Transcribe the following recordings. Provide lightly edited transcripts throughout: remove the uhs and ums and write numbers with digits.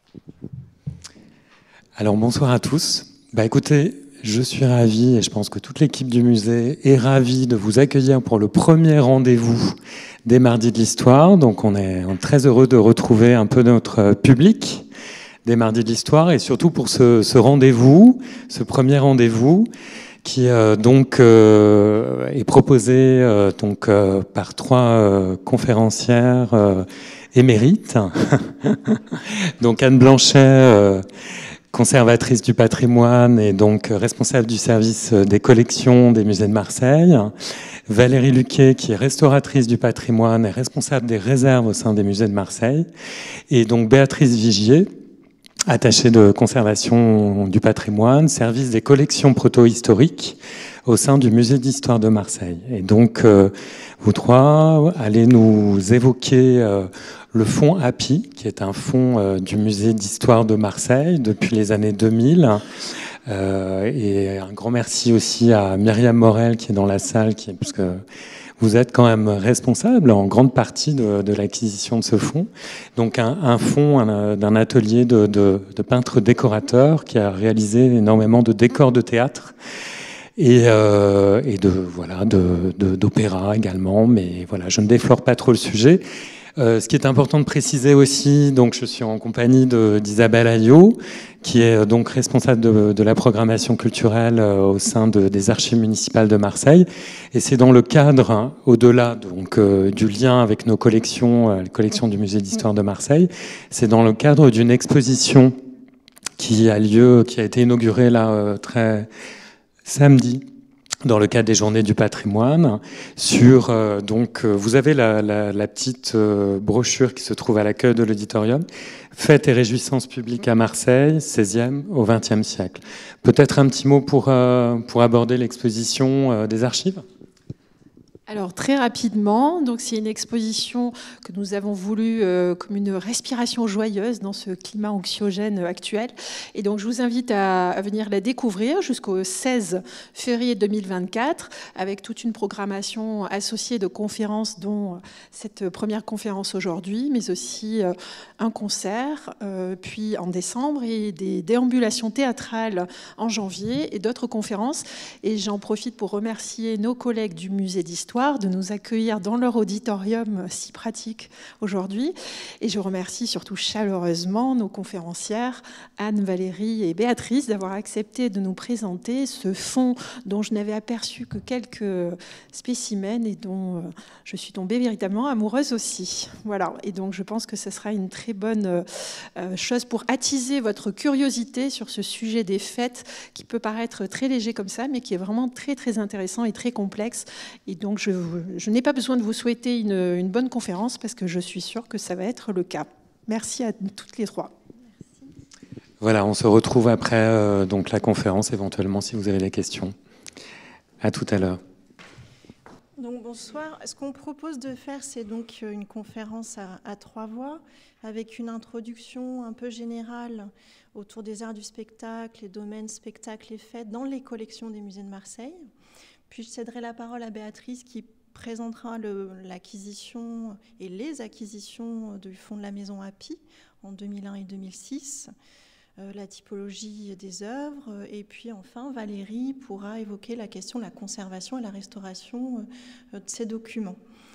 Alors bonsoir à tous. Écoutez, je suis ravi et je pense que toute l'équipe du musée est ravie de vous accueillir pour le premier rendez-vous des Mardis de l'Histoire. Donc on est très heureux de retrouver un peu notre public des Mardis de l'Histoire et surtout pour ce rendez-vous, ce premier rendez-vous qui est proposé par trois conférencières émérites. Donc Anne Blanchet, conservatrice du patrimoine et donc responsable du service des collections des musées de Marseille. Valérie Luquet, qui est restauratrice du patrimoine et responsable des réserves au sein des musées de Marseille. Et donc Béatrice Vigier, attachée de conservation du patrimoine, service des collections proto-historiques au sein du musée d'histoire de Marseille. Et donc, vous trois allez nous évoquer le fonds API, qui est un fonds du musée d'histoire de Marseille depuis les années 2000. Et un grand merci aussi à Myriam Morel qui est dans la salle, parce que vous êtes quand même responsable en grande partie de l'acquisition de ce fonds. Donc un fonds d'un atelier de peintres décorateurs qui a réalisé énormément de décors de théâtre et d'opéra également. Mais voilà, je ne déflore pas trop le sujet. Ce qui est important de préciser aussi, donc je suis en compagnie d'Isabelle Ayot, qui est donc responsable de la programmation culturelle au sein des archives municipales de Marseille. Et c'est dans le cadre, au-delà donc du lien avec nos collections, les collections du musée d'histoire de Marseille, c'est dans le cadre d'une exposition qui a été inaugurée là samedi, dans le cadre des Journées du patrimoine, vous avez la petite brochure qui se trouve à l'accueil de l'auditorium, Fêtes et réjouissances publiques à Marseille, 16e au XXe siècle. Peut-être un petit mot pour aborder l'exposition des archives ? Alors très rapidement, donc c'est une exposition que nous avons voulu comme une respiration joyeuse dans ce climat anxiogène actuel. Et donc je vous invite à venir la découvrir jusqu'au 16 février 2024 avec toute une programmation associée de conférences, dont cette première conférence aujourd'hui, mais aussi un concert, puis en décembre, et des déambulations théâtrales en janvier et d'autres conférences. Et j'en profite pour remercier nos collègues du musée d'histoire de nous accueillir dans leur auditorium si pratique aujourd'hui. Et je remercie surtout chaleureusement nos conférencières Anne, Valérie et Béatrice d'avoir accepté de nous présenter ce fonds dont je n'avais aperçu que quelques spécimens et dont je suis tombée véritablement amoureuse aussi. Voilà. Et donc je pense que ce sera une très bonne chose pour attiser votre curiosité sur ce sujet des fêtes qui peut paraître très léger comme ça, mais qui est vraiment très très intéressant et très complexe. Et donc je n'ai pas besoin de vous souhaiter une bonne conférence parce que je suis sûre que ça va être le cas. Merci à toutes les trois. Merci. Voilà, on se retrouve après donc la conférence éventuellement si vous avez des questions. À tout à l'heure. Donc bonsoir. Ce qu'on propose de faire, c'est donc une conférence à trois voix avec une introduction un peu générale autour des arts du spectacle, les domaines spectacle et fêtes dans les collections des musées de Marseille. Puis je céderai la parole à Béatrice qui présentera l'acquisition et les acquisitions du fonds de la Maison API en 2001 et 2006, la typologie des œuvres. Et puis enfin, Valérie pourra évoquer la question de la conservation et la restauration de ces documents.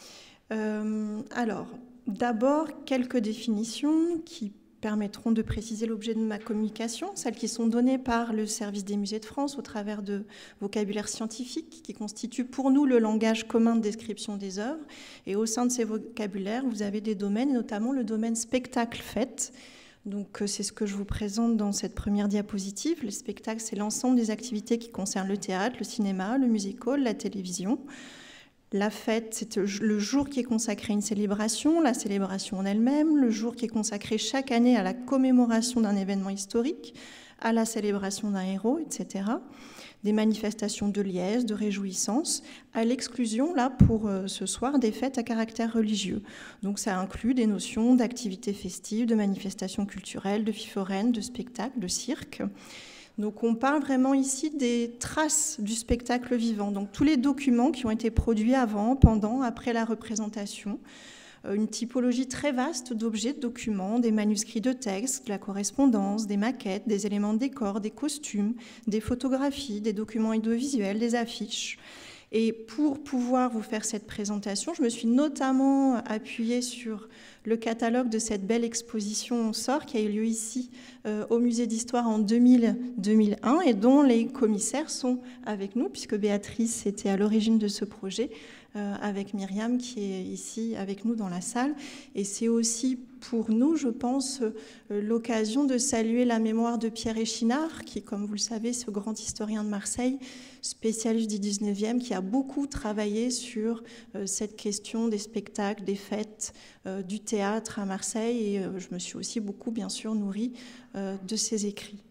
Alors, d'abord, quelques définitions qui permettront de préciser l'objet de ma communication, celles qui sont données par le service des musées de France au travers de vocabulaire scientifique qui constitue pour nous le langage commun de description des œuvres. Et au sein de ces vocabulaires, vous avez des domaines, notamment le domaine spectacle-fête. Donc c'est ce que je vous présente dans cette première diapositive. Le spectacle, c'est l'ensemble des activités qui concernent le théâtre, le cinéma, le musical, la télévision. La fête, c'est le jour qui est consacré à une célébration, la célébration en elle-même, le jour qui est consacré chaque année à la commémoration d'un événement historique, à la célébration d'un héros, etc. Des manifestations de liesse, de réjouissance, à l'exclusion, là, pour ce soir, des fêtes à caractère religieux. Donc ça inclut des notions d'activités festives, de manifestations culturelles, de vie foraine, de spectacles, de cirque. Donc on parle vraiment ici des traces du spectacle vivant, donc tous les documents qui ont été produits avant, pendant, après la représentation, une typologie très vaste d'objets, de documents, des manuscrits de textes, de la correspondance, des maquettes, des éléments de décor, des costumes, des photographies, des documents audiovisuels, des affiches. Et pour pouvoir vous faire cette présentation, je me suis notamment appuyée sur le catalogue de cette belle exposition On sort qui a eu lieu ici au Musée d'Histoire en 2000-2001 et dont les commissaires sont avec nous, puisque Béatrice était à l'origine de ce projet, avec Myriam qui est ici avec nous dans la salle. Et c'est aussi pour nous, je pense, l'occasion de saluer la mémoire de Pierre Échinard, qui, comme vous le savez, ce grand historien de Marseille, spécialiste du 19e, qui a beaucoup travaillé sur cette question des spectacles, des fêtes, du théâtre à Marseille. Et je me suis aussi beaucoup, bien sûr, nourrie de ses écrits.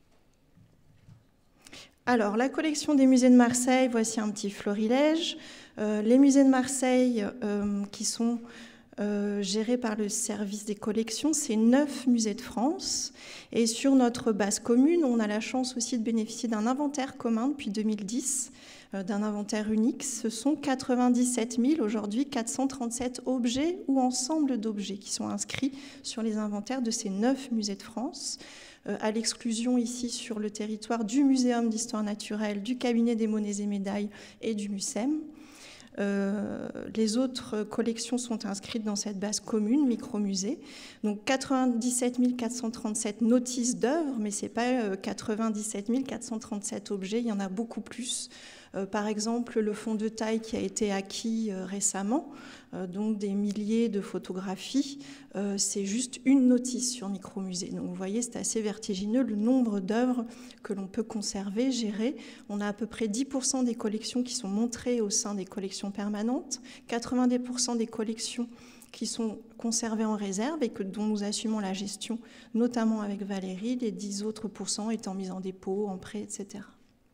Alors, la collection des musées de Marseille, voici un petit florilège. Les musées de Marseille qui sont gérés par le service des collections, c'est 9 musées de France. Et sur notre base commune, on a la chance aussi de bénéficier d'un inventaire commun depuis 2010, d'un inventaire unique. Ce sont 97 000 aujourd'hui, 437 objets ou ensembles d'objets qui sont inscrits sur les inventaires de ces 9 musées de France. À l'exclusion ici sur le territoire du Muséum d'histoire naturelle, du cabinet des monnaies et médailles et du MUSEM. Les autres collections sont inscrites dans cette base commune, micro-musée. Donc 97 437 notices d'œuvres, mais ce n'est pas 97 437 objets, il y en a beaucoup plus. Par exemple, le fond de taille qui a été acquis récemment, donc des milliers de photographies, c'est juste une notice sur micro-musée. Donc vous voyez, c'est assez vertigineux le nombre d'œuvres que l'on peut conserver, gérer. On a à peu près 10% des collections qui sont montrées au sein des collections permanentes, 90% des collections qui sont conservées en réserve et dont nous assumons la gestion, notamment avec Valérie, les 10 autres % étant mis en dépôt, en prêt, etc.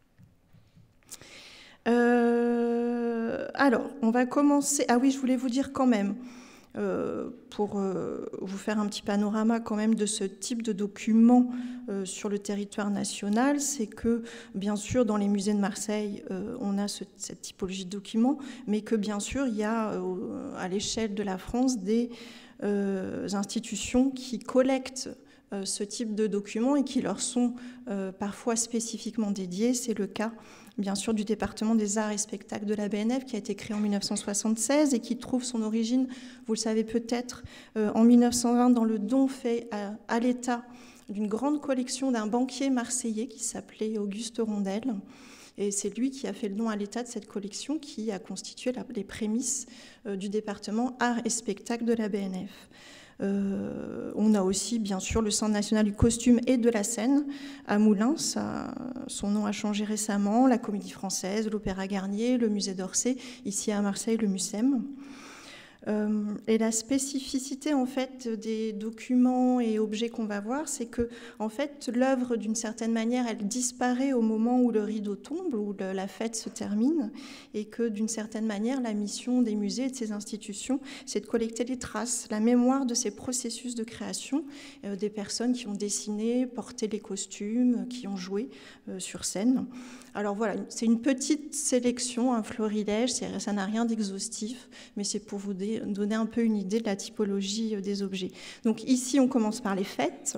Alors, on va commencer... Ah oui, je voulais vous dire quand même, pour vous faire un petit panorama quand même de ce type de document sur le territoire national, c'est que, bien sûr, dans les musées de Marseille, on a cette typologie de documents, mais que, bien sûr, il y a, à l'échelle de la France, des institutions qui collectent ce type de documents et qui leur sont parfois spécifiquement dédiés. C'est le cas, bien sûr, du département des arts et spectacles de la BNF qui a été créé en 1976 et qui trouve son origine, vous le savez peut-être, en 1920 dans le don fait à l'État d'une grande collection d'un banquier marseillais qui s'appelait Auguste Rondel. Et c'est lui qui a fait le don à l'État de cette collection qui a constitué les prémices du département arts et spectacles de la BNF. On a aussi, bien sûr, le Centre national du costume et de la scène à Moulins. Son nom a changé récemment. La Comédie Française, l'Opéra Garnier, le Musée d'Orsay, ici à Marseille, le MUSEM. Et la spécificité en fait des documents et objets qu'on va voir, c'est que en fait l'œuvre d'une certaine manière elle disparaît au moment où le rideau tombe, où la fête se termine, et que d'une certaine manière la mission des musées et de ces institutions, c'est de collecter les traces, la mémoire de ces processus de création, des personnes qui ont dessiné, porté les costumes, qui ont joué sur scène. Alors voilà, c'est une petite sélection, un florilège, ça n'a rien d'exhaustif, mais c'est pour vous donner un peu une idée de la typologie des objets. Donc ici, on commence par les fêtes.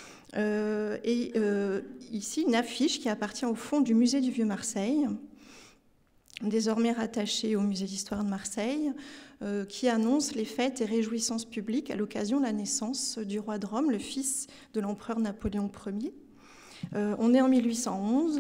Ici, une affiche qui appartient au fond du musée du Vieux-Marseille, désormais rattaché au musée d'histoire de Marseille, qui annonce les fêtes et réjouissances publiques à l'occasion de la naissance du roi de Rome, le fils de l'empereur Napoléon Ier. On est en 1811.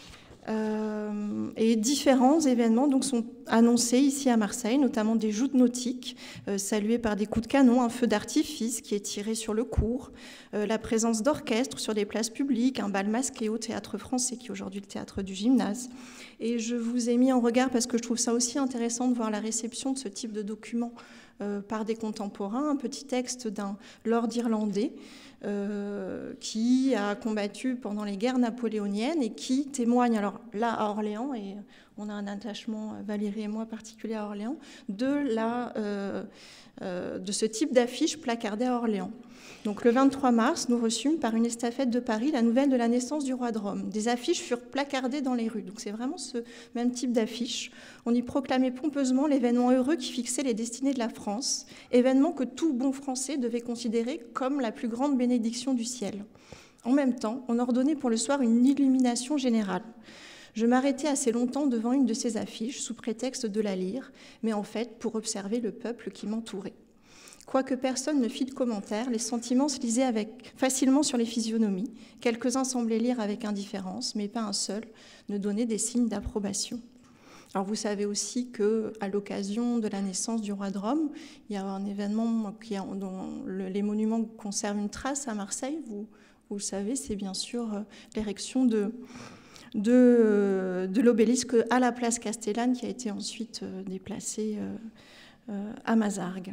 Et différents événements donc, sont annoncés ici à Marseille, notamment des joutes nautiques saluées par des coups de canon, un feu d'artifice qui est tiré sur le cours, la présence d'orchestres sur des places publiques, un bal masqué au Théâtre Français, qui est aujourd'hui le théâtre du Gymnase. Et je vous ai mis en regard, parce que je trouve ça aussi intéressant de voir la réception de ce type de document par des contemporains, un petit texte d'un lord irlandais qui a combattu pendant les guerres napoléoniennes et qui témoigne, alors là à Orléans, et on a un attachement, Valérie et moi, particulier à Orléans, de ce type d'affiche placardée à Orléans. Donc le 23 mars, nous reçûmes par une estafette de Paris la nouvelle de la naissance du roi de Rome. Des affiches furent placardées dans les rues. Donc c'est vraiment ce même type d'affiche. On y proclamait pompeusement l'événement heureux qui fixait les destinées de la France, événement que tout bon Français devait considérer comme la plus grande bénédiction du ciel. En même temps, on ordonnait pour le soir une illumination générale. Je m'arrêtais assez longtemps devant une de ces affiches, sous prétexte de la lire, mais en fait pour observer le peuple qui m'entourait. Quoique personne ne fît de commentaires, les sentiments se lisaient facilement sur les physionomies. Quelques-uns semblaient lire avec indifférence, mais pas un seul ne donnait des signes d'approbation. Alors vous savez aussi qu'à l'occasion de la naissance du roi de Rome, il y a un événement dont les monuments conservent une trace à Marseille. Vous le savez, c'est bien sûr l'érection de l'obélisque à la place Castellane qui a été ensuite déplacé à Mazargues.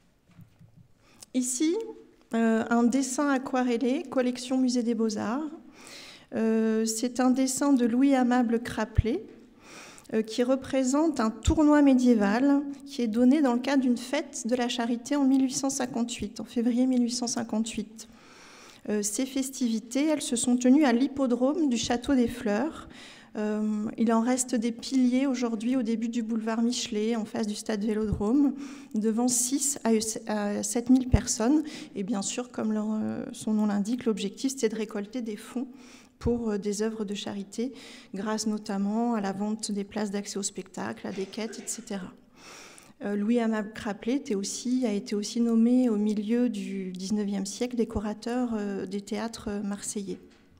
Ici, un dessin aquarellé, collection Musée des Beaux-Arts. C'est un dessin de Louis Amable Craplet qui représente un tournoi médiéval qui est donné dans le cadre d'une fête de la Charité en 1858, en février 1858. Ces festivités, elles se sont tenues à l'hippodrome du Château des Fleurs. Il en reste des piliers aujourd'hui au début du boulevard Michelet, en face du stade Vélodrome, devant 6 à 7 000 personnes. Et bien sûr, comme son nom l'indique, l'objectif, c'est de récolter des fonds pour des œuvres de charité, grâce notamment à la vente des places d'accès au spectacle, à des quêtes, etc. Louis Amable Craplet a été aussi nommé au milieu du XIXe siècle décorateur des théâtres marseillais.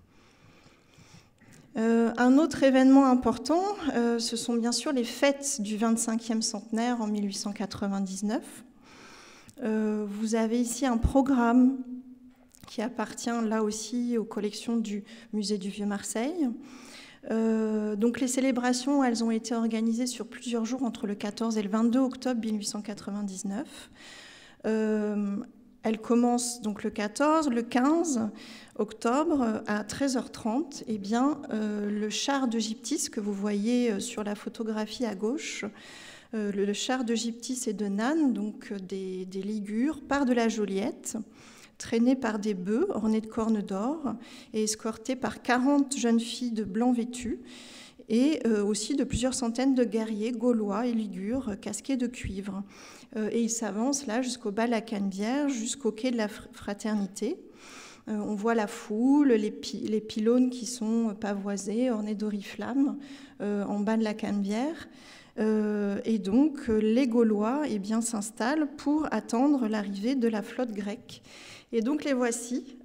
Un autre événement important, ce sont bien sûr les fêtes du 25e centenaire en 1899. Vous avez ici un programme qui appartient là aussi aux collections du Musée du Vieux-Marseille. Donc les célébrations, elles ont été organisées sur plusieurs jours entre le 14 et le 22 octobre 1899. Elle commence donc le 14, le 15 octobre à 13h30. Eh bien, le char de Gyptis que vous voyez sur la photographie à gauche, le char de Gyptis et de Nannes, donc des Ligures, part de la Joliette, traîné par des bœufs ornés de cornes d'or et escorté par 40 jeunes filles de blanc vêtues et aussi de plusieurs centaines de guerriers gaulois et ligures casqués de cuivre. Et il s'avance là jusqu'au bas de la Canebière, jusqu'au quai de la Fraternité. On voit la foule, les pylônes qui sont pavoisés, ornés d'oriflammes, en bas de la Canebière. Et donc, les Gaulois s'installent pour attendre l'arrivée de la flotte grecque. Et donc, les voici,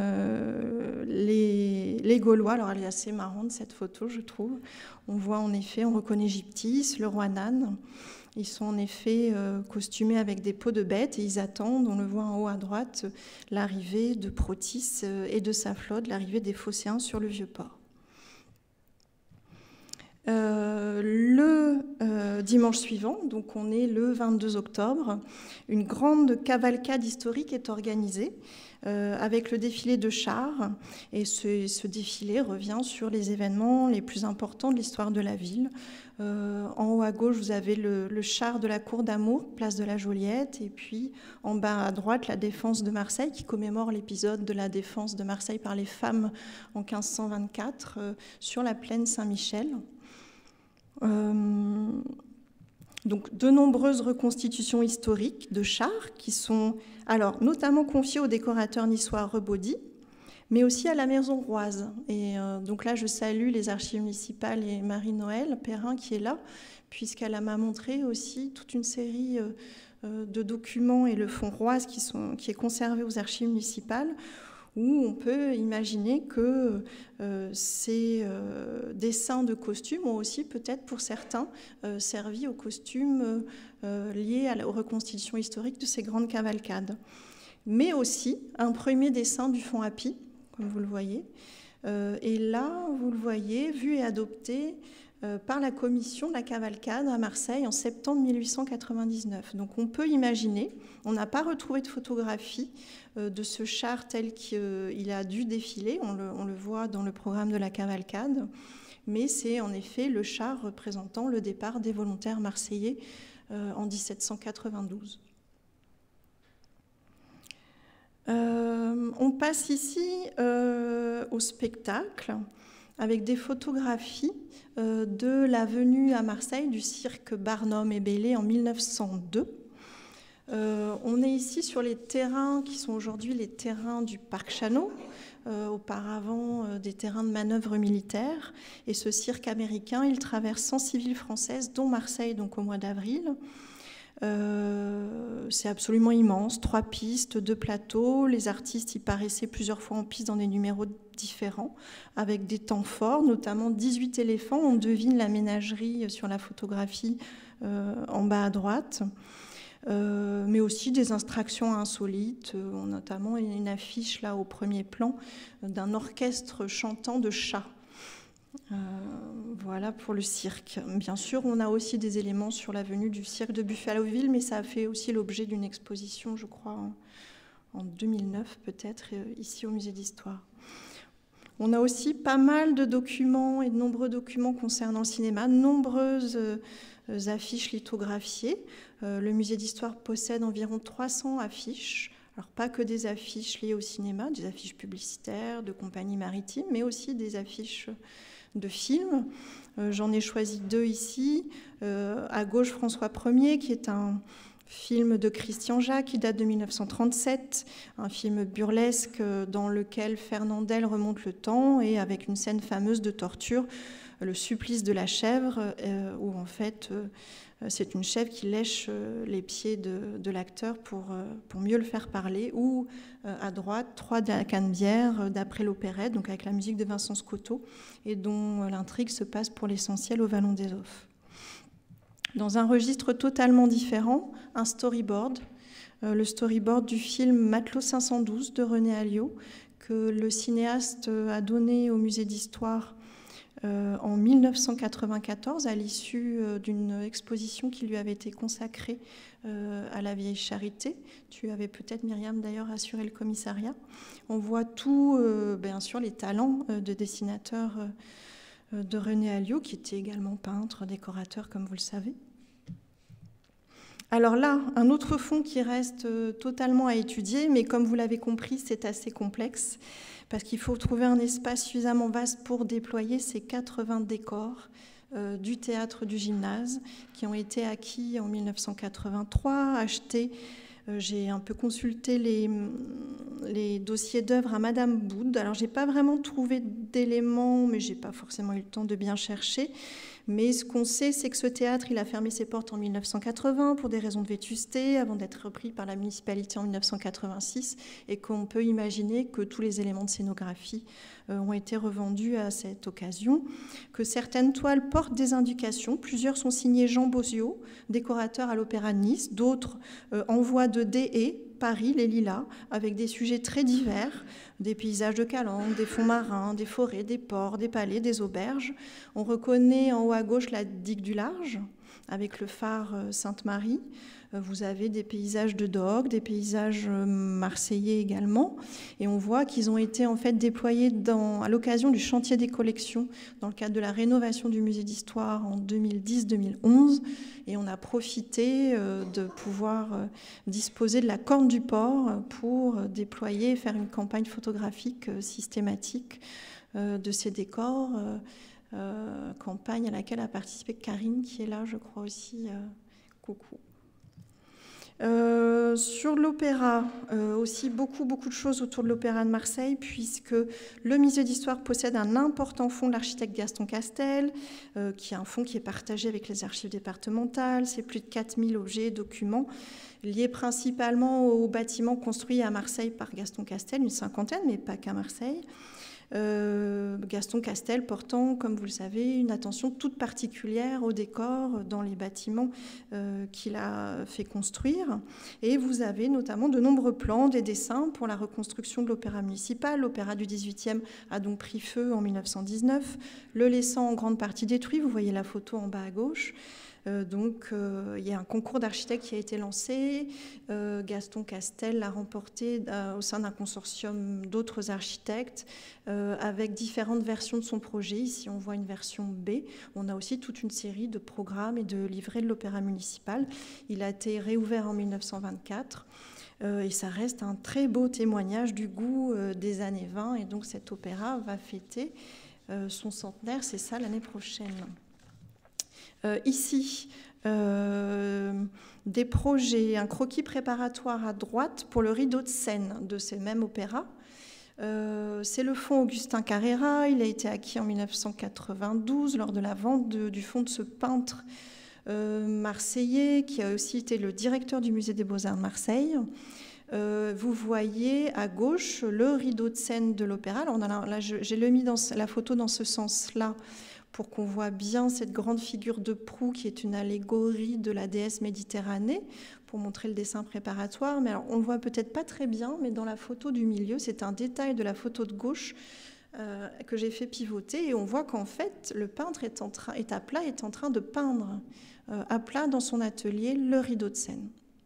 les Gaulois. Alors, elle est assez marrante, cette photo, je trouve. On voit en effet, on reconnaît Gyptis, le roi Nan. Ils sont en effet costumés avec des peaux de bêtes et ils attendent, on le voit en haut à droite, l'arrivée de Protis et de sa flotte, l'arrivée des Phocéens sur le Vieux-Port. Le dimanche suivant, donc on est le 22 octobre, une grande cavalcade historique est organisée avec le défilé de chars. Et ce défilé revient sur les événements les plus importants de l'histoire de la ville. En haut à gauche, vous avez le char de la Cour d'Amour, place de la Joliette, et puis en bas à droite, la défense de Marseille, qui commémore l'épisode de la défense de Marseille par les femmes en 1524 sur la plaine Saint-Michel. Donc, de nombreuses reconstitutions historiques de chars qui sont alors notamment confiées au décorateur niçois Rebaudy, mais aussi à la Maison Roise. Et donc là, je salue les archives municipales et Marie-Noël Perrin qui est là, puisqu'elle m'a montré aussi toute une série de documents et le fonds Roise qui est conservé aux archives municipales, où on peut imaginer que ces dessins de costumes ont aussi peut-être pour certains servi aux costumes liés aux reconstitutions historiques de ces grandes cavalcades. Mais aussi un premier dessin du fonds Happy, comme vous le voyez. Et là, vous le voyez, vu et adopté par la commission de la cavalcade à Marseille en septembre 1899. Donc on peut imaginer, on n'a pas retrouvé de photographie de ce char tel qu'il a dû défiler, on le voit dans le programme de la cavalcade, mais c'est en effet le char représentant le départ des volontaires marseillais en 1792. On passe ici au spectacle avec des photographies de la venue à Marseille du cirque Barnum et Bailey en 1902. On est ici sur les terrains qui sont aujourd'hui les terrains du parc Chanot, auparavant des terrains de manœuvre militaires. Et ce cirque américain, il traverse 106 villes françaises, dont Marseille, donc au mois d'avril. C'est absolument immense, 3 pistes, 2 plateaux. Les artistes y paraissaient plusieurs fois en piste dans des numéros différents, avec des temps forts, notamment 18 éléphants. On devine la ménagerie sur la photographie en bas à droite. Mais aussi des instructions insolites, notamment une affiche là au premier plan d'un orchestre chantant de chats. Voilà pour le cirque. Bien sûr, on a aussi des éléments sur la venue du cirque de Buffalo-Ville, mais ça a fait aussi l'objet d'une exposition, je crois, en 2009 peut-être, ici au Musée d'Histoire. On a aussi pas mal de documents et de nombreux documents concernant le cinéma, nombreuses affiches lithographiées. Le Musée d'Histoire possède environ 300 affiches. Alors pas que des affiches liées au cinéma, des affiches publicitaires, de compagnies maritimes, mais aussi des affiches de films. J'en ai choisi 2 ici. À gauche, François Ier, qui est un film de Christian Jacques qui date de 1937, un film burlesque dans lequel Fernandel remonte le temps et avec une scène fameuse de torture, le supplice de la chèvre, où en fait c'est une chèvre qui lèche les pieds de l'acteur pour mieux le faire parler, ou à droite, 3 canebières d'après l'opérette, donc avec la musique de Vincent Scotto, et dont l'intrigue se passe pour l'essentiel au Vallon des Offres. Dans un registre totalement différent, un storyboard, le storyboard du film Matelot 512 de René Alliot, que le cinéaste a donné au Musée d'Histoire en 1994, à l'issue d'une exposition qui lui avait été consacrée à la Vieille Charité. Tu avais peut-être, Myriam, d'ailleurs, assuré le commissariat. On voit tout, bien sûr, les talents de dessinateur de René Alliot, qui était également peintre, décorateur, comme vous le savez. Alors là, un autre fond qui reste totalement à étudier, mais comme vous l'avez compris, c'est assez complexe, parce qu'il faut trouver un espace suffisamment vaste pour déployer ces 80 décors du théâtre du gymnase, qui ont été acquis en 1983, achetés. J'ai un peu consulté les dossiers d'œuvres à Madame Boud. Alors, j'ai pas vraiment trouvé d'éléments, mais j'ai pas forcément eu le temps de bien chercher. Mais ce qu'on sait, c'est que ce théâtre, il a fermé ses portes en 1980 pour des raisons de vétusté, avant d'être repris par la municipalité en 1986, et qu'on peut imaginer que tous les éléments de scénographie ont été revendus à cette occasion, que certaines toiles portent des indications. Plusieurs sont signées Jean Bosiot, décorateur à l'Opéra de Nice, d'autres envoient de D.E., Paris, les Lilas, avec des sujets très divers, des paysages de calanques, des fonds marins, des forêts, des ports, des palais, des auberges. On reconnaît en haut à gauche la digue du Large, avec le phare Sainte-Marie. Vous avez des paysages de Dogue, des paysages marseillais également. Et on voit qu'ils ont été en fait déployés à l'occasion du chantier des collections, dans le cadre de la rénovation du musée d'histoire en 2010-2011. Et on a profité de pouvoir disposer de la Corne du Port pour déployer, faire une campagne photographique systématique de ces décors. Campagne à laquelle a participé Karine, qui est là, je crois aussi. Coucou. Sur l'opéra, aussi beaucoup de choses autour de l'opéra de Marseille, puisque le musée d'histoire possède un important fonds de l'architecte Gaston Castel, qui est un fonds qui est partagé avec les archives départementales. C'est plus de 4000 objets et documents liés principalement aux bâtiments construits à Marseille par Gaston Castel, une cinquantaine, mais pas qu'à Marseille. Gaston Castel portant, comme vous le savez, une attention toute particulière au décor dans les bâtiments qu'il a fait construire. Et vous avez notamment de nombreux plans, des dessins pour la reconstruction de l'opéra municipal. L'opéra du 18e a donc pris feu en 1919, le laissant en grande partie détruit. Vous voyez la photo en bas à gauche. Il y a un concours d'architectes qui a été lancé. Gaston Castel l'a remporté au sein d'un consortium d'autres architectes avec différentes versions de son projet. Ici, on voit une version B. On a aussi toute une série de programmes et de livrets de l'opéra municipal. Il a été réouvert en 1924. Et ça reste un très beau témoignage du goût des années 20. Et donc cet opéra va fêter son centenaire, c'est ça, l'année prochaine. Ici, des projets, un croquis préparatoire à droite pour le rideau de scène de ces mêmes opéras. C'est le fonds Augustin Carrera, il a été acquis en 1992 lors de la vente du fonds de ce peintre marseillais qui a aussi été le directeur du musée des Beaux-Arts de Marseille. Vous voyez à gauche le rideau de scène de l'opéra. Là, j'ai mis la photo dans ce sens-là pour qu'on voit bien cette grande figure de proue qui est une allégorie de la déesse Méditerranée, pour montrer le dessin préparatoire. Mais alors, on ne le voit peut-être pas très bien, mais dans la photo du milieu, c'est un détail de la photo de gauche que j'ai fait pivoter, et on voit qu'en fait, le peintre est à plat, est en train de peindre à plat dans son atelier le rideau de scène.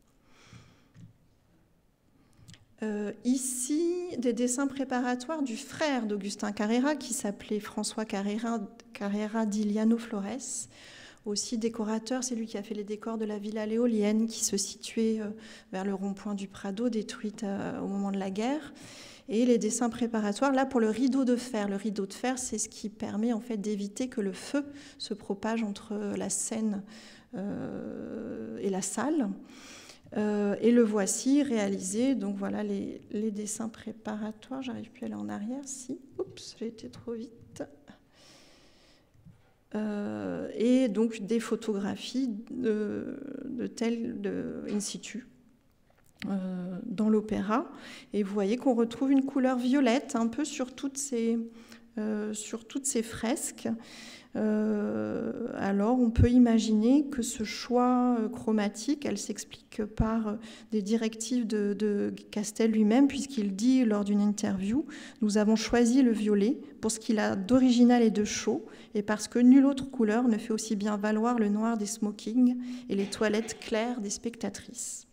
Ici, des dessins préparatoires du frère d'Augustin Carrera, qui s'appelait François Carrera d'Iliano Flores, aussi décorateur. C'est lui qui a fait les décors de la Villa Léolienne, qui se situait vers le rond-point du Prado, détruite au moment de la guerre. Et les dessins préparatoires, là, pour le rideau de fer. Le rideau de fer, c'est ce qui permet en fait d'éviter que le feu se propage entre la scène et la salle. Et le voici réalisé. Donc voilà les dessins préparatoires. J'arrive plus à aller en arrière. Si, oups, j'ai été trop vite. Et donc des photographies in situ dans l'opéra. Et vous voyez qu'on retrouve une couleur violette un peu sur toutes ces fresques. Alors on peut imaginer que ce choix chromatique, elle s'explique par des directives de Castel lui-même, puisqu'il dit lors d'une interview: nous avons choisi le violet pour ce qu'il a d'original et de chaud, et parce que nulle autre couleur ne fait aussi bien valoir le noir des smokings et les toilettes claires des spectatrices.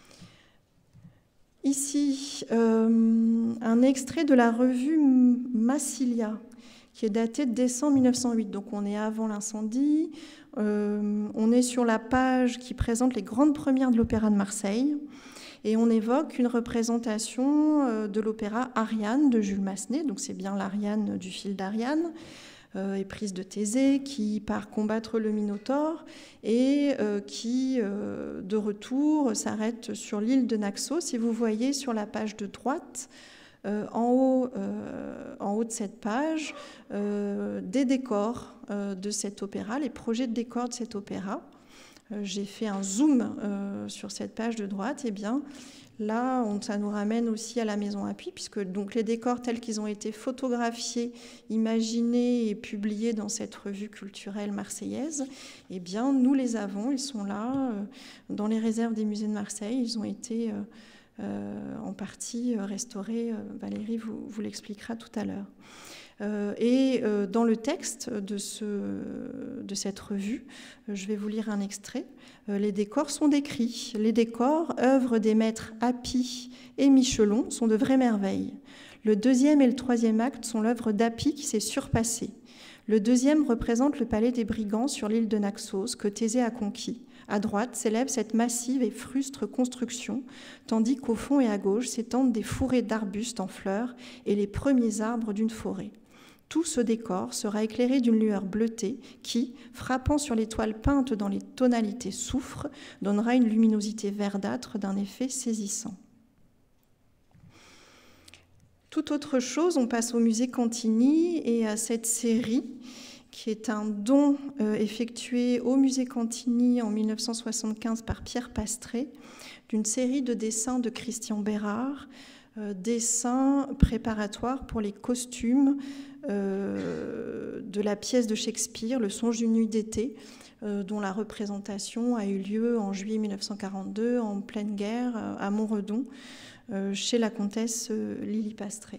Ici, un extrait de la revue Massilia, qui est daté de décembre 1908. Donc on est avant l'incendie. On est sur la page qui présente les grandes premières de l'Opéra de Marseille. Et on évoque une représentation de l'opéra Ariane de Jules Massenet. Donc c'est bien l'Ariane du fil d'Ariane, éprise de Thésée, qui part combattre le Minotaure et qui, de retour, s'arrête sur l'île de Naxos. Et vous voyez sur la page de droite, en haut de cette page, des décors de cet opéra, les projets de décors de cet opéra. J'ai fait un zoom sur cette page de droite. Et bien là, ça nous ramène aussi à la Maison Appui, puisque donc les décors tels qu'ils ont été photographiés, imaginés et publiés dans cette revue culturelle marseillaise, eh bien nous les avons, ils sont là dans les réserves des musées de Marseille. Ils ont été en partie restauré. Valérie vous l'expliquera tout à l'heure. Et dans le texte de cette revue, je vais vous lire un extrait. Les décors sont décrits. Les décors, œuvres des maîtres Appy et Michelon, sont de vraies merveilles. Le deuxième et le troisième acte sont l'œuvre d'Appy qui s'est surpassée. Le deuxième représente le palais des brigands sur l'île de Naxos que Thésée a conquis. À droite s'élève cette massive et frustre construction, tandis qu'au fond et à gauche s'étendent des fourrés d'arbustes en fleurs et les premiers arbres d'une forêt. Tout ce décor sera éclairé d'une lueur bleutée qui, frappant sur les toiles peintes dans les tonalités soufre, donnera une luminosité verdâtre d'un effet saisissant. Tout autre chose, on passe au musée Cantini et à cette série qui est un don effectué au musée Cantini en 1975 par Pierre Pastré, d'une série de dessins de Christian Bérard, dessins préparatoires pour les costumes de la pièce de Shakespeare, Le Songe d'une nuit d'été, dont la représentation a eu lieu en juillet 1942, en pleine guerre, à Montredon, chez la comtesse Lily Pastré.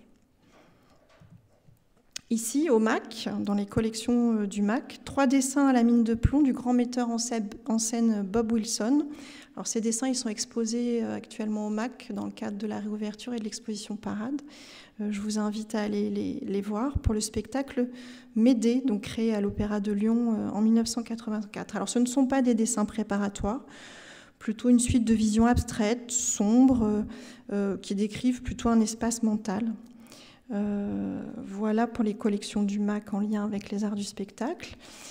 Ici, au MAC, dans les collections du MAC, 3 dessins à la mine de plomb du grand metteur en scène Bob Wilson. Alors, ces dessins ils sont exposés actuellement au MAC dans le cadre de la réouverture et de l'exposition Parade. Je vous invite à aller les voir pour le spectacle Médée, donc créé à l'Opéra de Lyon en 1984. Alors, ce ne sont pas des dessins préparatoires. plutôt une suite de visions abstraites, sombres, qui décrivent plutôt un espace mental. Voilà pour les collections du MAC en lien avec les arts du spectacle.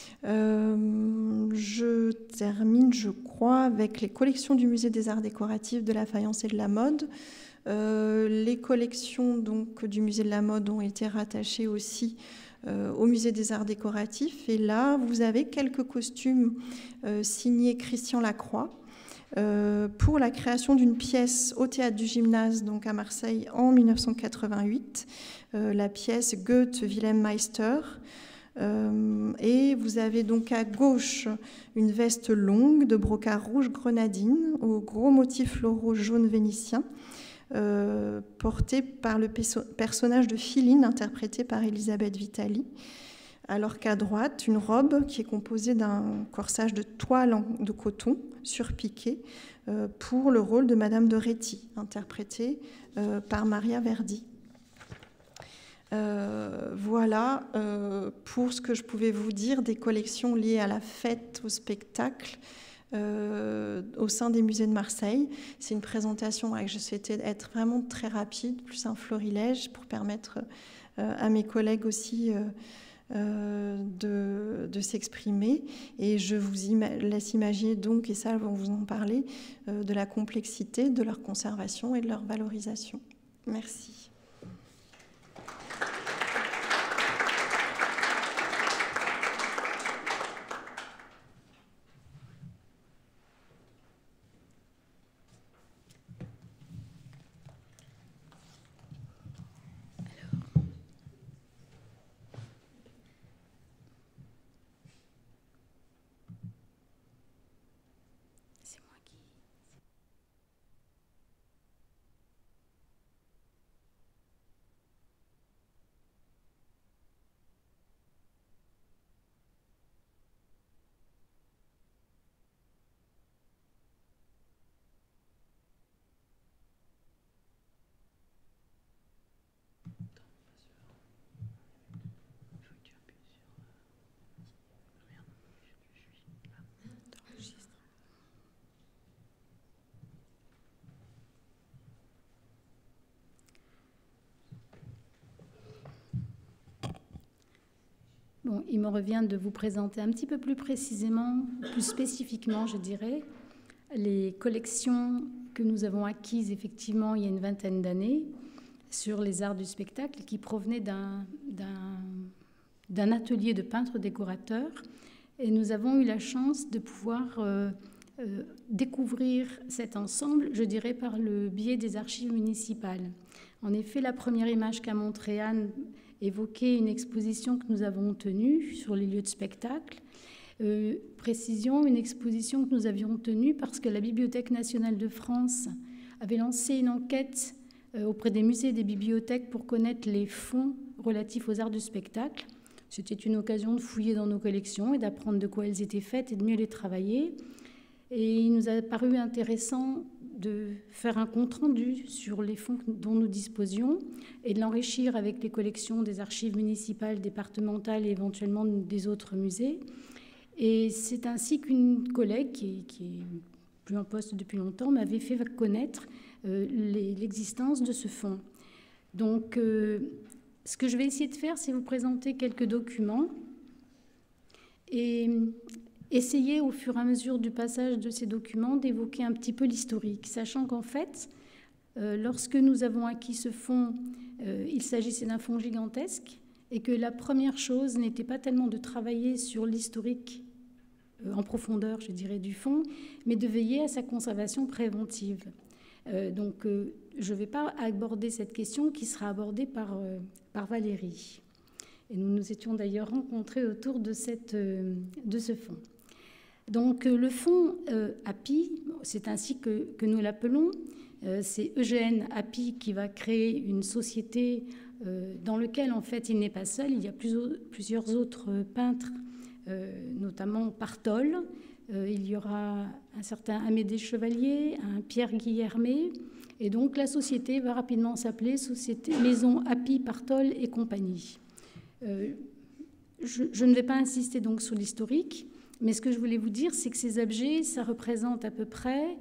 Je termine, je crois, avec les collections du Musée des Arts Décoratifs, de la Faïence et de la Mode. Les collections donc, du Musée de la Mode ont été rattachées aussi au Musée des Arts Décoratifs. Et là, vous avez quelques costumes signés Christian Lacroix pour la création d'une pièce au Théâtre du Gymnase, donc à Marseille, en 1988, la pièce Goethe Wilhelm Meister. Et vous avez donc à gauche une veste longue de brocart rouge grenadine aux gros motifs floraux jaune vénitien, portée par le personnage de Philine, interprété par Elisabeth Vitali, alors qu'à droite, une robe qui est composée d'un corsage de toile de coton surpiqué pour le rôle de Madame de Réti, interprétée par Maria Verdi. Voilà pour ce que je pouvais vous dire des collections liées à la fête, au spectacle, au sein des musées de Marseille. C'est une présentation que je souhaitais être vraiment très rapide, plus un florilège pour permettre à mes collègues aussi de s'exprimer. Et je vous laisse imaginer donc, et ça on vous en parler, de la complexité de leur conservation et de leur valorisation. Merci. Bon, il me revient de vous présenter un petit peu plus précisément, plus spécifiquement, je dirais, les collections que nous avons acquises effectivement il y a une vingtaine d'années sur les arts du spectacle qui provenaient d'un atelier de peintres décorateurs. Et nous avons eu la chance de pouvoir découvrir cet ensemble, je dirais, par le biais des archives municipales. En effet, la première image qu'a montrée Anne évoquait une exposition que nous avons tenue sur les lieux de spectacle. Précision, une exposition que nous avions tenue parce que la Bibliothèque nationale de France avait lancé une enquête auprès des musées et des bibliothèques pour connaître les fonds relatifs aux arts du spectacle. C'était une occasion de fouiller dans nos collections et d'apprendre de quoi elles étaient faites et de mieux les travailler. Et il nous a paru intéressant de faire un compte-rendu sur les fonds dont nous disposions et de l'enrichir avec les collections des archives municipales, départementales et éventuellement des autres musées. Et c'est ainsi qu'une collègue qui est plus en poste depuis longtemps m'avait fait connaître l'existence de ce fonds. Donc, ce que je vais essayer de faire, c'est vous présenter quelques documents et essayer au fur et à mesure du passage de ces documents d'évoquer un petit peu l'historique, sachant qu'en fait, lorsque nous avons acquis ce fonds, il s'agissait d'un fonds gigantesque et que la première chose n'était pas tellement de travailler sur l'historique en profondeur, je dirais, du fonds, mais de veiller à sa conservation préventive. Donc, je ne vais pas aborder cette question qui sera abordée par Valérie. Et nous nous étions d'ailleurs rencontrés autour de ce fonds. Donc, le fonds API, c'est ainsi que nous l'appelons. C'est Eugène API qui va créer une société dans laquelle, en fait, il n'est pas seul. Il y a plusieurs autres peintres, notamment Partol. Il y aura un certain Amédée Chevalier, un Pierre Guillermet. Et donc, la société va rapidement s'appeler Maison API, Partol et compagnie. Je ne vais pas insister donc sur l'historique. Mais ce que je voulais vous dire, c'est que ces objets, ça représente à peu près,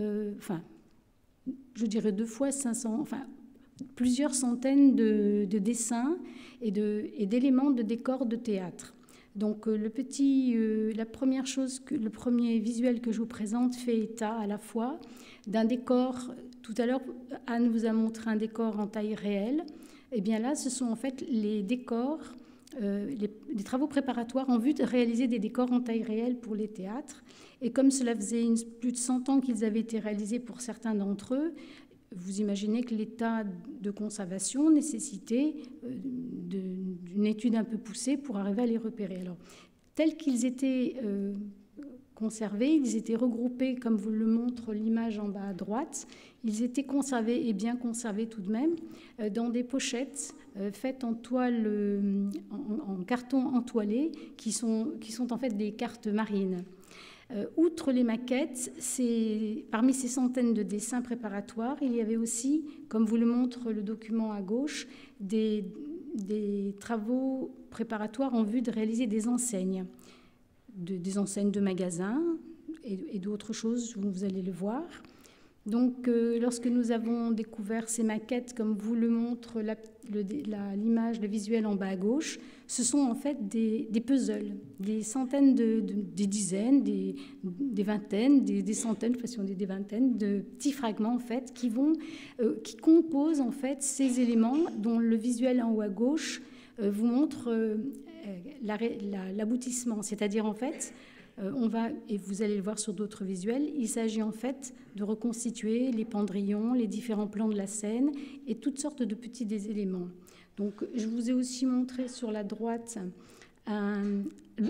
je dirais 2 fois 500, plusieurs centaines de dessins et d'éléments de décor de théâtre. Donc la première chose, le premier visuel que je vous présente fait état à la fois d'un décor. Tout à l'heure, Anne vous a montré un décor en taille réelle. Et bien là, ce sont en fait les décors, les travaux préparatoires en vue de réaliser des décors en taille réelle pour les théâtres. Et comme cela faisait plus de 100 ans qu'ils avaient été réalisés pour certains d'entre eux, vous imaginez que l'état de conservation nécessitait d'une étude un peu poussée pour arriver à les repérer. Alors, tels qu'ils étaient conservés, ils étaient regroupés, comme vous le montre l'image en bas à droite, ils étaient conservés, et bien conservés tout de même, dans des pochettes faites en toile, en carton entoilé, qui sont en fait des cartes marines. Outre les maquettes, parmi ces centaines de dessins préparatoires, il y avait aussi, comme vous le montre le document à gauche, des travaux préparatoires en vue de réaliser des enseignes, des enseignes de magasins et d'autres choses, vous allez le voir. Donc, lorsque nous avons découvert ces maquettes, comme vous le montre l'image, le visuel en bas à gauche, ce sont en fait des puzzles, des centaines, des dizaines, des vingtaines, des centaines, je ne sais pas si on dit des vingtaines, de petits fragments en fait qui composent en fait ces éléments dont le visuel en haut à gauche vous montre l'aboutissement, c'est-à-dire en fait. Et vous allez le voir sur d'autres visuels, il s'agit en fait de reconstituer les pendrillons, les différents plans de la scène et toutes sortes de petits éléments. Donc, je vous ai aussi montré sur la droite vous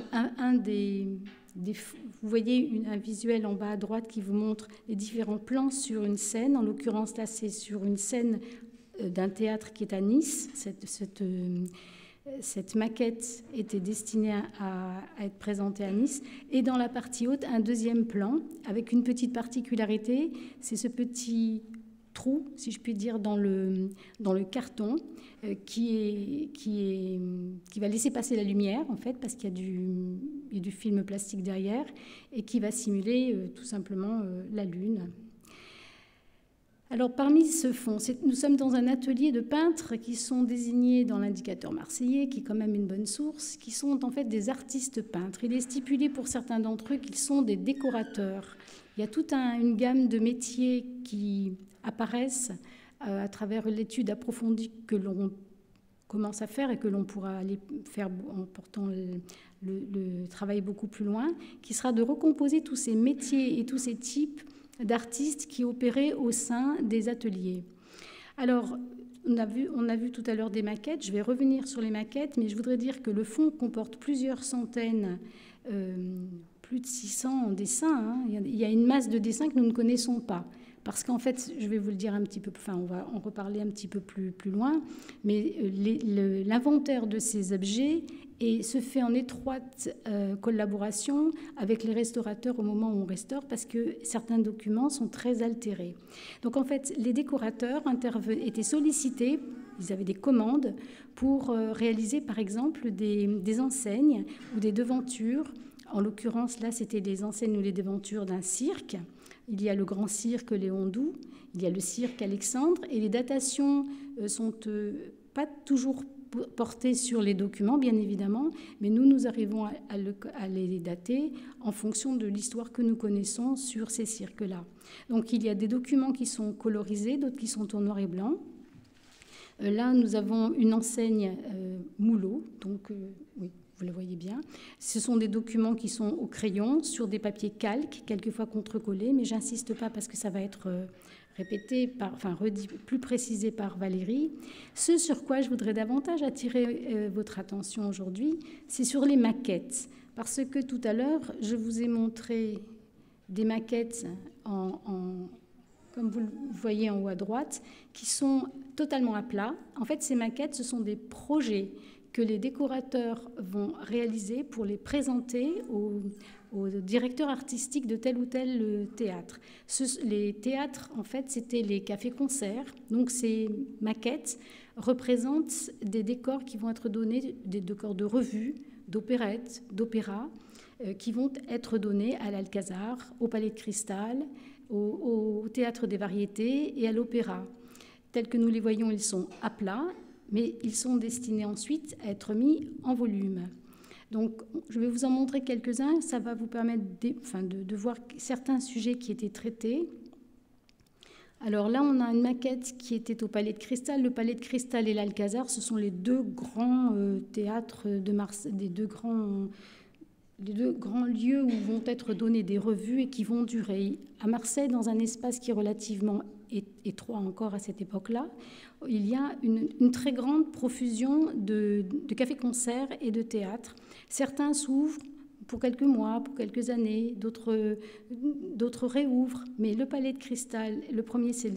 voyez un visuel en bas à droite qui vous montre les différents plans sur une scène. En l'occurrence, là, c'est sur une scène d'un théâtre qui est à Nice. Cette maquette était destinée à être présentée à Nice. Et dans la partie haute, un deuxième plan, avec une petite particularité, c'est ce petit trou, si je puis dire, dans le carton, qui va laisser passer la lumière, en fait, parce qu'il y a du film plastique derrière, et qui va simuler tout simplement la Lune. Alors, parmi ce fond, nous sommes dans un atelier de peintres qui sont désignés dans l'indicateur marseillais, qui est quand même une bonne source, qui sont en fait des artistes peintres. Il est stipulé pour certains d'entre eux qu'ils sont des décorateurs. Il y a toute une gamme de métiers qui apparaissent à travers l'étude approfondie que l'on commence à faire et que l'on pourra aller faire en portant le travail beaucoup plus loin, qui sera de recomposer tous ces métiers et tous ces types d'artistes qui opéraient au sein des ateliers. Alors, on a vu tout à l'heure des maquettes, je vais revenir sur les maquettes, mais je voudrais dire que le fond comporte plusieurs centaines, plus de 600 dessins. Il y a une masse de dessins que nous ne connaissons pas. Parce qu'en fait, je vais vous le dire un petit peu, on va en reparler un petit peu plus loin, mais l'inventaire de ces objets se fait en étroite collaboration avec les restaurateurs au moment où on restaure, parce que certains documents sont très altérés. Donc en fait, les décorateurs étaient sollicités, ils avaient des commandes pour réaliser par exemple des enseignes ou des devantures. En l'occurrence, là, c'était des enseignes ou les devantures d'un cirque. Il y a le grand cirque Léon Doux, il y a le cirque Alexandre, et les datations sont pas toujours portées sur les documents, bien évidemment, mais nous arrivons à les dater en fonction de l'histoire que nous connaissons sur ces cirques-là. Donc il y a des documents qui sont colorisés, d'autres qui sont au noir et blanc. Là, nous avons une enseigne Moulot, donc oui. Vous le voyez bien. Ce sont des documents qui sont au crayon, sur des papiers calques, quelquefois contrecollés, mais j'insiste pas parce que ça va être répété, plus précisé par Valérie. Ce sur quoi je voudrais davantage attirer votre attention aujourd'hui, c'est sur les maquettes. Parce que tout à l'heure, je vous ai montré des maquettes comme vous le voyez en haut à droite, qui sont totalement à plat. En fait, ces maquettes, ce sont des projets que les décorateurs vont réaliser pour les présenter aux directeurs artistiques de tel ou tel théâtre. Les théâtres, en fait, c'était les cafés-concerts. Donc, ces maquettes représentent des décors qui vont être donnés, des décors de revues, d'opérettes, d'opéra, qui vont être donnés à l'Alcazar, au Palais de Cristal, au Théâtre des Variétés et à l'Opéra. Tels que nous les voyons, ils sont à plat, mais ils sont destinés ensuite à être mis en volume. Donc, je vais vous en montrer quelques-uns. Ça va vous permettre de voir certains sujets qui étaient traités. Alors là, on a une maquette qui était au Palais de Cristal. Le Palais de Cristal et l'Alcazar, ce sont les deux grands théâtres de Marseille, les deux grands lieux où vont être données des revues et qui vont durer. À Marseille, dans un espace qui est relativement étroit encore à cette époque-là, il y a une très grande profusion de cafés-concerts et de théâtres. Certains s'ouvrent pour quelques mois, pour quelques années, d'autres réouvrent. Mais le Palais de Cristal, le premier, c'est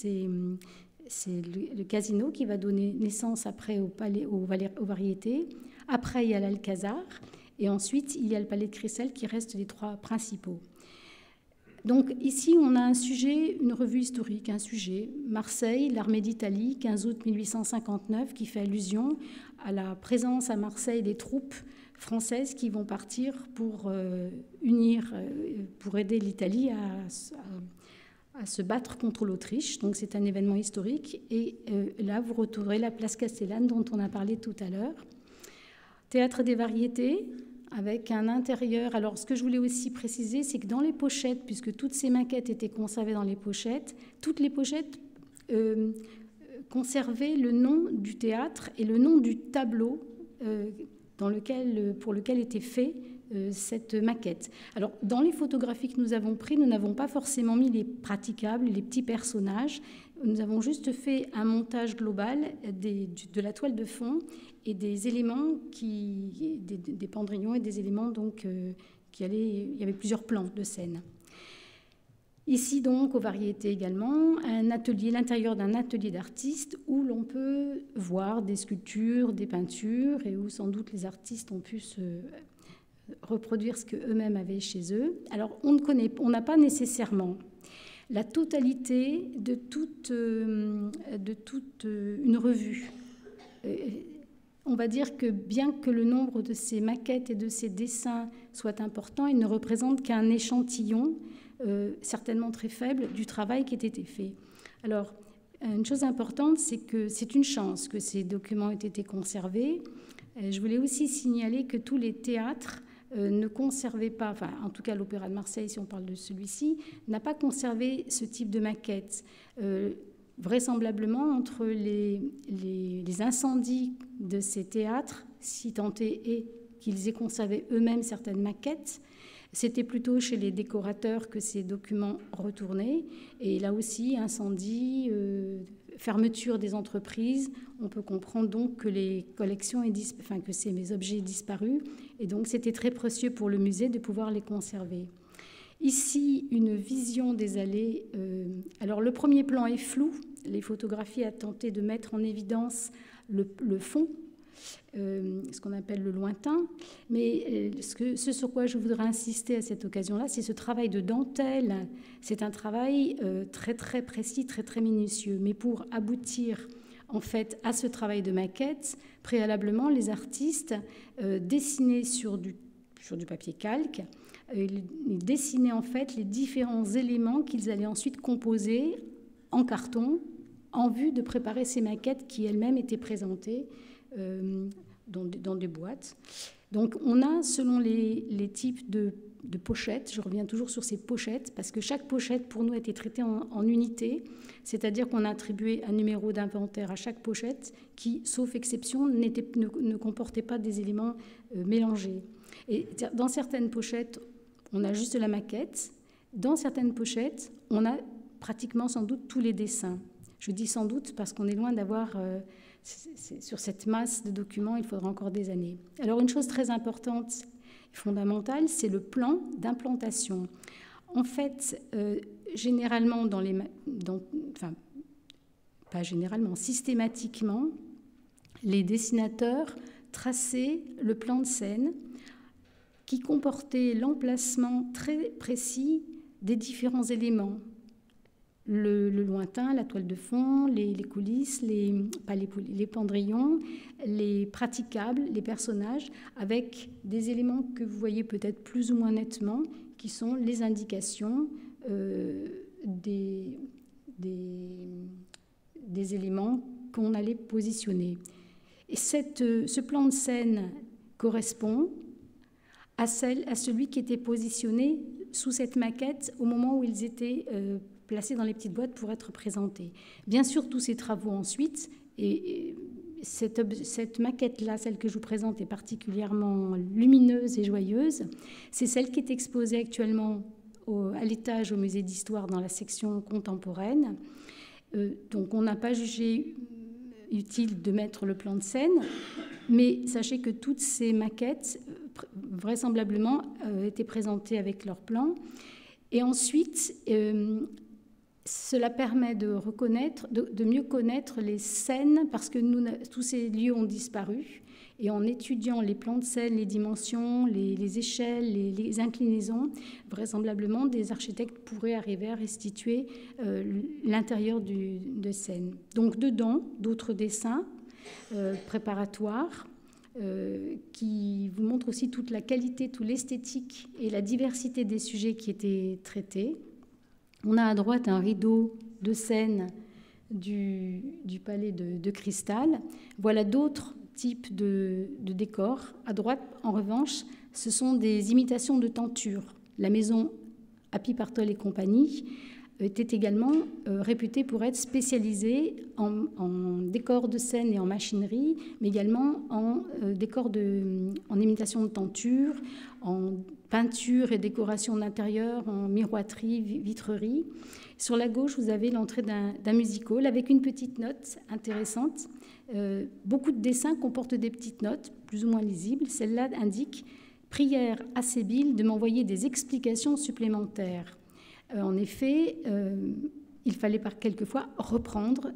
le Casino qui va donner naissance après aux Variétés. Après, il y a l'Alcazar. Et ensuite, il y a le Palais de Cristal qui reste les trois principaux. Donc ici, on a un sujet, une revue historique, un sujet. Marseille, l'armée d'Italie, 15 août 1859, qui fait allusion à la présence à Marseille des troupes françaises qui vont partir pour pour aider l'Italie à se battre contre l'Autriche. Donc c'est un événement historique. Et là, vous retrouverez la place Castellane dont on a parlé tout à l'heure. Théâtre des Variétés, avec un intérieur. Alors, ce que je voulais aussi préciser, c'est que dans les pochettes, puisque toutes ces maquettes étaient conservées dans les pochettes, toutes les pochettes conservaient le nom du théâtre et le nom du tableau pour lequel était fait cette maquette. Alors, dans les photographies que nous avons prises, nous n'avons pas forcément mis les praticables, les petits personnages. Nous avons juste fait un montage global de la toile de fond et des éléments, des pendrillons et des éléments donc, il y avait plusieurs plans de scène. Ici donc, aux Variétés également, l'intérieur d'un atelier d'artistes où l'on peut voir des sculptures, des peintures et où sans doute les artistes ont pu se reproduire ce qu'eux-mêmes avaient chez eux. Alors on n'a pas nécessairement la totalité de toute une revue. On va dire que bien que le nombre de ces maquettes et de ces dessins soit important, il ne représente qu'un échantillon, certainement très faible, du travail qui a été fait. Alors, une chose importante, c'est que c'est une chance que ces documents aient été conservés. Je voulais aussi signaler que tous les théâtres ne conservait pas, enfin en tout cas l'Opéra de Marseille, si on parle de celui-ci, n'a pas conservé ce type de maquette. Vraisemblablement, entre les incendies de ces théâtres, si tant est qu'ils aient conservé eux-mêmes certaines maquettes, c'était plutôt chez les décorateurs que ces documents retournaient. Et là aussi, incendie, fermeture des entreprises, on peut comprendre donc que les collections que ces objets aient disparu. Et donc, c'était très précieux pour le musée de pouvoir les conserver. Ici, une vision des allées. Alors, le premier plan est flou. Les photographies a tenté de mettre en évidence le fond, ce qu'on appelle le lointain. Mais ce sur quoi je voudrais insister à cette occasion-là, c'est ce travail de dentelle. C'est un travail très, très précis, très, très minutieux. Mais pour aboutir, en fait, à ce travail de maquette, préalablement, les artistes dessinaient sur du papier calque. Ils dessinaient, en fait, les différents éléments qu'ils allaient ensuite composer en carton en vue de préparer ces maquettes qui elles-mêmes étaient présentées dans des boîtes. Donc on a, selon les types de pochettes, je reviens toujours sur ces pochettes, parce que chaque pochette pour nous a été traitée en unité, c'est-à-dire qu'on a attribué un numéro d'inventaire à chaque pochette qui, sauf exception, ne comportait pas des éléments mélangés. Et dans certaines pochettes, on a juste la maquette. Dans certaines pochettes, on a pratiquement sans doute tous les dessins. Je dis sans doute parce qu'on est loin d'avoir... sur cette masse de documents, il faudra encore des années. Alors une chose très importante et fondamentale, c'est le plan d'implantation. En fait, généralement, pas généralement, systématiquement, les dessinateurs traçaient le plan de scène qui comportait l'emplacement très précis des différents éléments. le lointain, la toile de fond, les coulisses, les pendrillons, les praticables, les personnages, avec des éléments que vous voyez peut-être plus ou moins nettement, qui sont les indications des éléments qu'on allait positionner. Et ce plan de scène correspond à celui qui était positionné sous cette maquette au moment où ils étaient placés dans les petites boîtes pour être présentés. Bien sûr, tous ces travaux ensuite, et cette maquette-là, celle que je vous présente, est particulièrement lumineuse et joyeuse. C'est celle qui est exposée actuellement à l'étage au musée d'histoire dans la section contemporaine. Donc on n'a pas jugé utile de mettre le plan de scène, mais sachez que toutes ces maquettes, vraisemblablement, étaient présentées avec leur plan. Et ensuite, cela permet de reconnaître, de mieux connaître les scènes, parce que tous ces lieux ont disparu. Et en étudiant les plans de scène, les dimensions, les échelles, les inclinaisons, vraisemblablement, des architectes pourraient arriver à restituer l'intérieur de scène. Donc dedans, d'autres dessins préparatoires qui vous montrent aussi toute la qualité, toute l'esthétique et la diversité des sujets qui étaient traités. On a à droite un rideau de scène du palais de cristal. Voilà d'autres types de décors. À droite, en revanche, ce sont des imitations de tentures. La maison Happy Partol et compagnie était également réputée pour être spécialisée en décors de scène et en machinerie, mais également en imitation de tentures, en peinture et décoration d'intérieur, en miroiterie, vitrerie. Sur la gauche, vous avez l'entrée d'un music hall avec une petite note intéressante. Beaucoup de dessins comportent des petites notes, plus ou moins lisibles. Celle-là indique « Prière à Sébille de m'envoyer des explications supplémentaires ». En effet, il fallait par quelquefois reprendre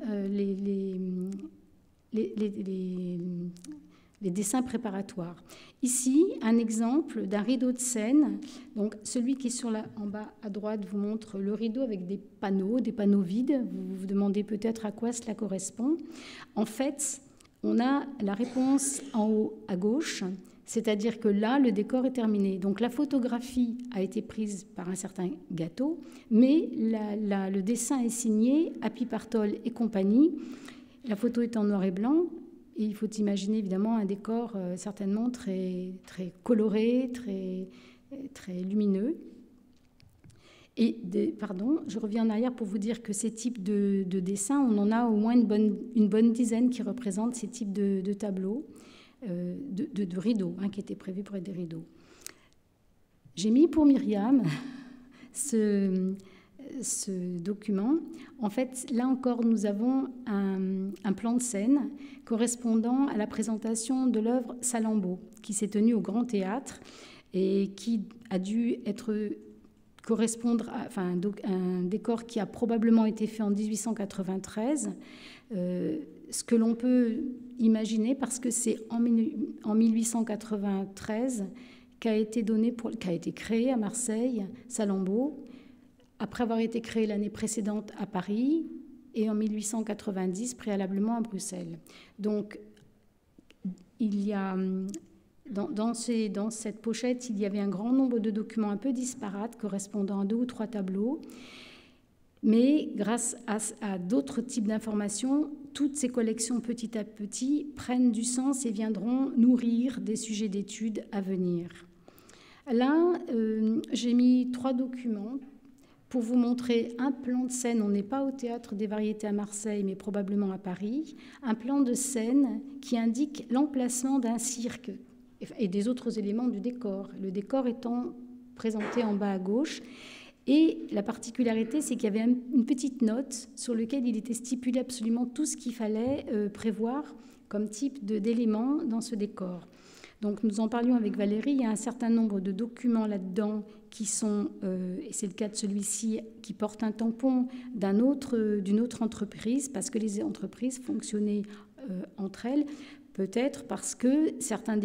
les dessins préparatoires. Ici, un exemple d'un rideau de scène. Donc, celui qui est en bas à droite vous montre le rideau avec des panneaux vides. Vous vous demandez peut-être à quoi cela correspond. En fait, on a la réponse en haut à gauche, c'est-à-dire que là, le décor est terminé. Donc, la photographie a été prise par un certain Gâteau, mais le dessin est signé Happy Partol et compagnie. La photo est en noir et blanc. Et il faut imaginer évidemment un décor certainement très, très coloré, très, très lumineux. Et je reviens en arrière pour vous dire que ces types de dessins, on en a au moins une bonne dizaine qui représentent ces types de tableaux, de rideaux, qui étaient prévus pour être des rideaux. J'ai mis pour Myriam ce document. En fait, là encore, nous avons un plan de scène correspondant à la présentation de l'œuvre Salammbô, qui s'est tenue au Grand Théâtre et qui a dû correspondre à un décor qui a probablement été fait en 1893. Ce que l'on peut imaginer, parce que c'est en 1893 qu'a été créé à Marseille Salammbô, après avoir été créé l'année précédente à Paris et en 1890 préalablement à Bruxelles. Donc, il y a, dans cette pochette, il y avait un grand nombre de documents un peu disparates correspondant à 2 ou 3 tableaux, mais grâce à d'autres types d'informations, toutes ces collections petit à petit prennent du sens et viendront nourrir des sujets d'études à venir. Là, j'ai mis 3 documents pour vous montrer un plan de scène. On n'est pas au Théâtre des Variétés à Marseille, mais probablement à Paris. Un plan de scène qui indique l'emplacement d'un cirque et des autres éléments du décor. Le décor étant présenté en bas à gauche. Et la particularité, c'est qu'il y avait une petite note sur laquelle il était stipulé absolument tout ce qu'il fallait prévoir comme type d'éléments dans ce décor. Donc nous en parlions avec Valérie, il y a un certain nombre de documents là-dedans qui sont, et c'est le cas de celui-ci, qui porte un tampon d'une autre entreprise, parce que les entreprises fonctionnaient entre elles, peut-être parce que certaines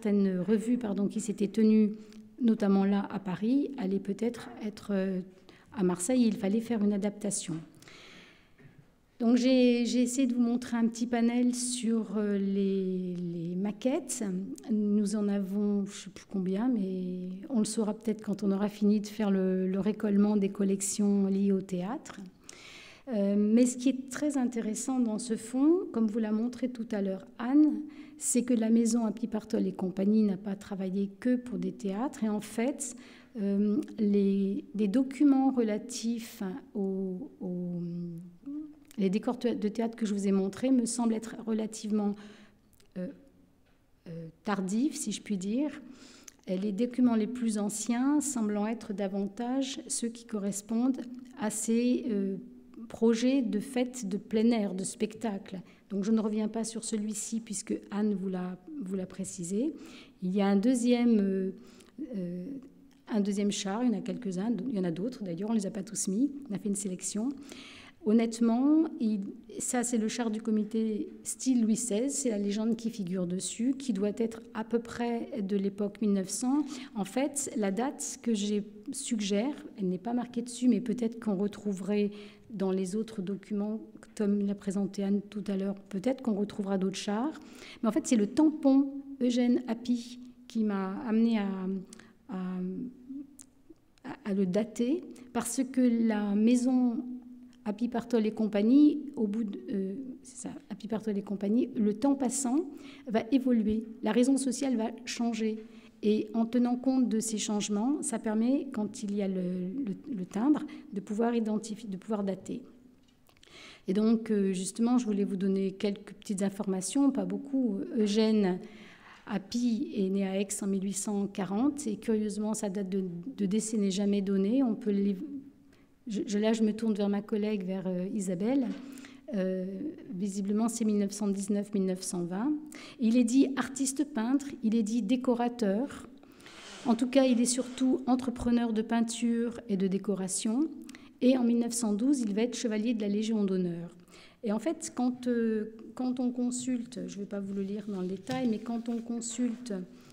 revues qui s'étaient tenues, notamment là à Paris, allaient peut-être à Marseille et il fallait faire une adaptation. Donc j'ai essayé de vous montrer un petit panel sur les maquettes. Nous en avons, je ne sais plus combien, mais on le saura peut-être quand on aura fini de faire le récollement des collections liées au théâtre. Mais ce qui est très intéressant dans ce fonds, comme vous l'a montré tout à l'heure Anne, c'est que la maison Happy Partol et compagnie n'a pas travaillé que pour des théâtres. Et en fait, les documents relatifs les décors de théâtre que je vous ai montrés me semblent être relativement tardifs, si je puis dire. Et les documents les plus anciens semblant être davantage ceux qui correspondent à ces projets de fêtes de plein air, de spectacles. Donc je ne reviens pas sur celui-ci puisque Anne vous l'a précisé. Il y a un deuxième char, il y en a quelques-uns, il y en a d'autres d'ailleurs, on ne les a pas tous mis, on a fait une sélection. Honnêtement, ça c'est le char du comité style Louis XVI, c'est la légende qui figure dessus, qui doit être à peu près de l'époque 1900. En fait, la date que je suggère, elle n'est pas marquée dessus, mais peut-être qu'on retrouverait dans les autres documents, Tom l'a présenté Anne tout à l'heure, peut-être qu'on retrouvera d'autres chars. Mais en fait, c'est le tampon Eugène Happy qui m'a amené à le dater, parce que la maison Happy Partol et compagnie, Happy Partol et compagnie, le temps passant va évoluer, la raison sociale va changer. Et en tenant compte de ces changements, ça permet, quand il y a le timbre, de pouvoir identifier, de pouvoir dater. Et donc, justement, je voulais vous donner quelques petites informations, pas beaucoup. Eugène Happy est né à Aix en 1840, et curieusement, sa date de décès n'est jamais donnée. On peut là, je me tourne vers ma collègue, vers Isabelle. Visiblement, c'est 1919-1920. Il est dit artiste peintre, il est dit décorateur. En tout cas, il est surtout entrepreneur de peinture et de décoration. Et en 1912, il va être chevalier de la Légion d'honneur. Et en fait, quand on consulte, je ne vais pas vous le lire dans le détail, mais quand on consulte,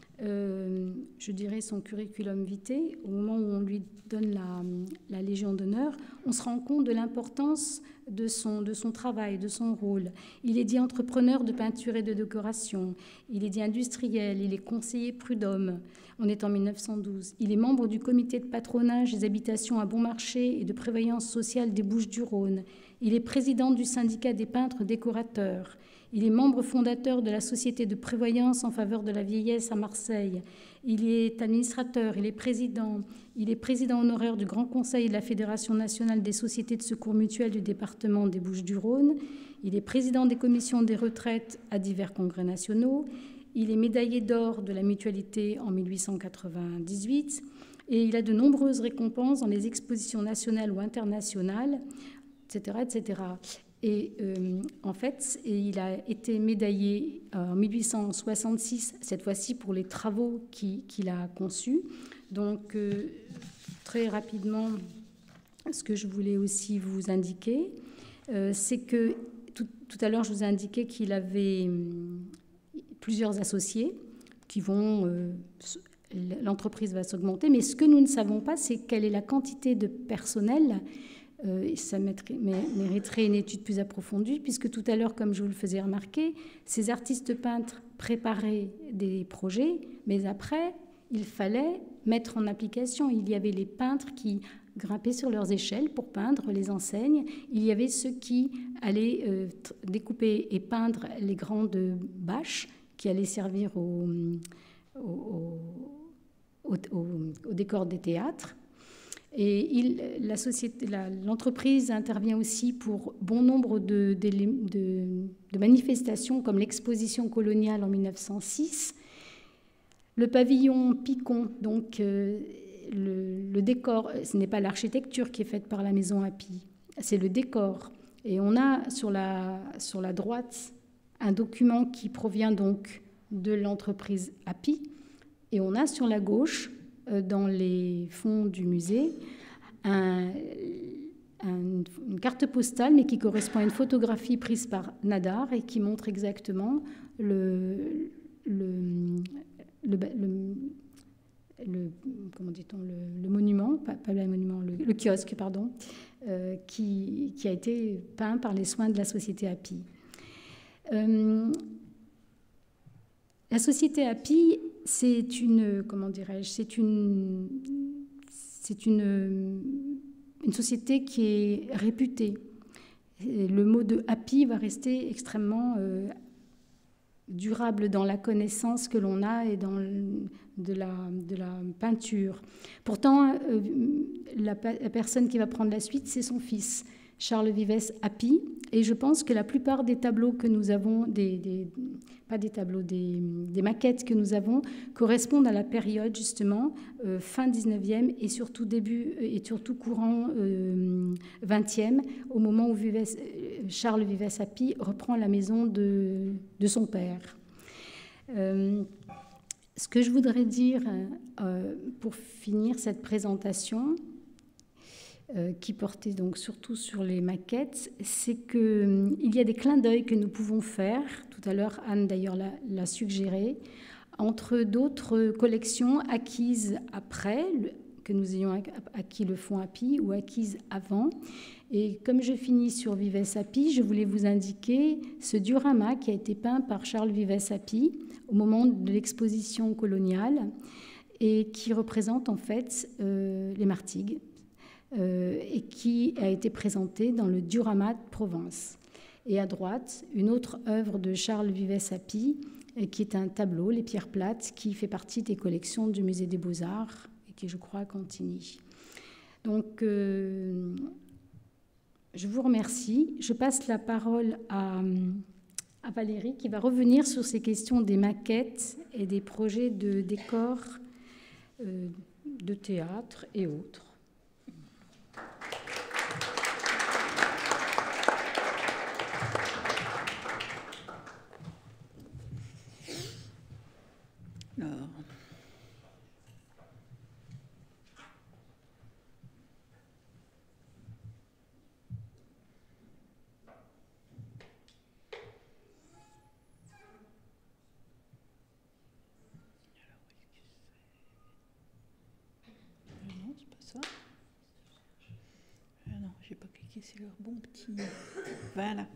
je dirais, son curriculum vitae, au moment où on lui donne la Légion d'honneur, on se rend compte de l'importance de son travail, de son rôle. Il est dit entrepreneur de peinture et de décoration, il est dit industriel, il est conseiller prud'homme, on est en 1912. Il est membre du comité de patronage des habitations à bon marché et de prévoyance sociale des Bouches-du-Rhône. Il est président du syndicat des peintres décorateurs. Il est membre fondateur de la Société de prévoyance en faveur de la vieillesse à Marseille. Il est administrateur, il est président honoraire du Grand Conseil de la Fédération nationale des sociétés de secours mutuels du département des Bouches-du-Rhône. Il est président des commissions des retraites à divers congrès nationaux. Il est médaillé d'or de la mutualité en 1898. Et il a de nombreuses récompenses dans les expositions nationales ou internationales, etc., etc. Et en fait, il a été médaillé en 1866, cette fois-ci pour les travaux qu'il a conçus. Donc, très rapidement, ce que je voulais aussi vous indiquer, c'est que tout à l'heure, je vous ai indiqué qu'il avait plusieurs associés qui vont... l'entreprise va s'augmenter, mais ce que nous ne savons pas, c'est quelle est la quantité de personnel. Ça mériterait une étude plus approfondie, puisque tout à l'heure, comme je vous le faisais remarquer, ces artistes peintres préparaient des projets, mais après, il fallait mettre en application. Il y avait les peintres qui grimpaient sur leurs échelles pour peindre les enseignes. Il y avait ceux qui allaient découper et peindre les grandes bâches qui allaient servir au décor des théâtres. Et l'entreprise intervient aussi pour bon nombre de manifestations, comme l'exposition coloniale en 1906, le pavillon Picon, donc le décor, ce n'est pas l'architecture qui est faite par la maison Happy, c'est le décor. Et on a sur la droite un document qui provient donc de l'entreprise Happy, et on a sur la gauche, dans les fonds du musée, une carte postale, mais qui correspond à une photographie prise par Nadar et qui montre exactement comment dit-on, le monument, pas le monument, le kiosque, pardon, qui a été peint par les soins de la société Happy. La société Happy, c'est une, comment dirais-je, c'est une société qui est réputée. Et le mot de happy va rester extrêmement durable dans la connaissance que l'on a et dans de la peinture. Pourtant, la personne qui va prendre la suite, c'est son fils, Charles Vives Happy. Et je pense que la plupart des tableaux que nous avons, pas des tableaux, des maquettes que nous avons, correspondent à la période justement fin 19e et surtout courant 20e, au moment où Charles Vives Happy reprend la maison de son père. Ce que je voudrais dire pour finir cette présentation, qui portait donc surtout sur les maquettes, c'est qu'il y a des clins d'œil que nous pouvons faire, tout à l'heure Anne d'ailleurs l'a suggéré, entre d'autres collections acquises après, que nous ayons acquis le fonds Happy ou acquises avant. Et comme je finis sur Vives Happy, je voulais vous indiquer ce diorama qui a été peint par Charles Vives Happy au moment de l'exposition coloniale et qui représente en fait les Martigues. Et qui a été présenté dans le diorama de Provence. Et à droite, une autre œuvre de Charles Vives Happy, qui est un tableau, Les Pierres Plates, qui fait partie des collections du Musée des Beaux-Arts et qui, je crois, continue. Donc, je vous remercie. Je passe la parole à Valérie, qui va revenir sur ces questions des maquettes et des projets de décors de théâtre et autres. Alors, non, c'est pas ça. Non, j'ai pas cliqué, c'est leur bon petit. Voilà.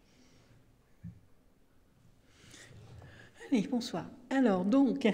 Allez, bonsoir. Alors, donc,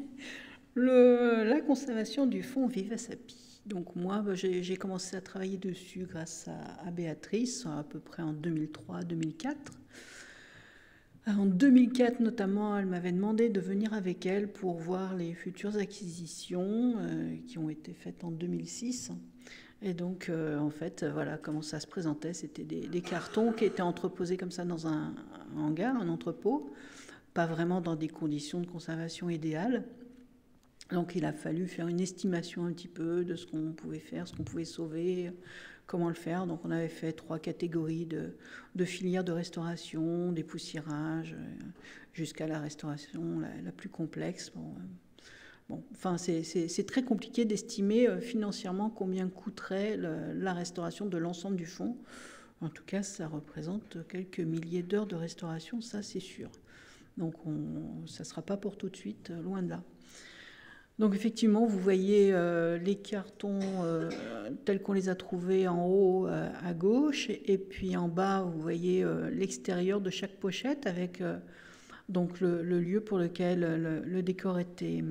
la conservation du fonds Vives Happy. Donc, moi, j'ai commencé à travailler dessus grâce à Béatrice, à peu près en 2003-2004. En 2004, notamment, elle m'avait demandé de venir avec elle pour voir les futures acquisitions qui ont été faites en 2006. Et donc, en fait, voilà comment ça se présentait. C'était des cartons qui étaient entreposés comme ça dans un hangar, un entrepôt, pas vraiment dans des conditions de conservation idéales. Donc il a fallu faire une estimation un petit peu de ce qu'on pouvait faire, ce qu'on pouvait sauver, comment le faire. Donc on avait fait 3 catégories de filières de restauration, des poussiérages, jusqu'à la restauration la plus complexe. Bon, enfin, c'est très compliqué d'estimer financièrement combien coûterait la restauration de l'ensemble du fonds. En tout cas, ça représente quelques milliers d'heures de restauration, ça c'est sûr. Donc ça ne sera pas pour tout de suite, loin de là. Donc effectivement, vous voyez les cartons tels qu'on les a trouvés en haut à gauche, et puis en bas, vous voyez l'extérieur de chaque pochette avec donc le lieu pour lequel le décor était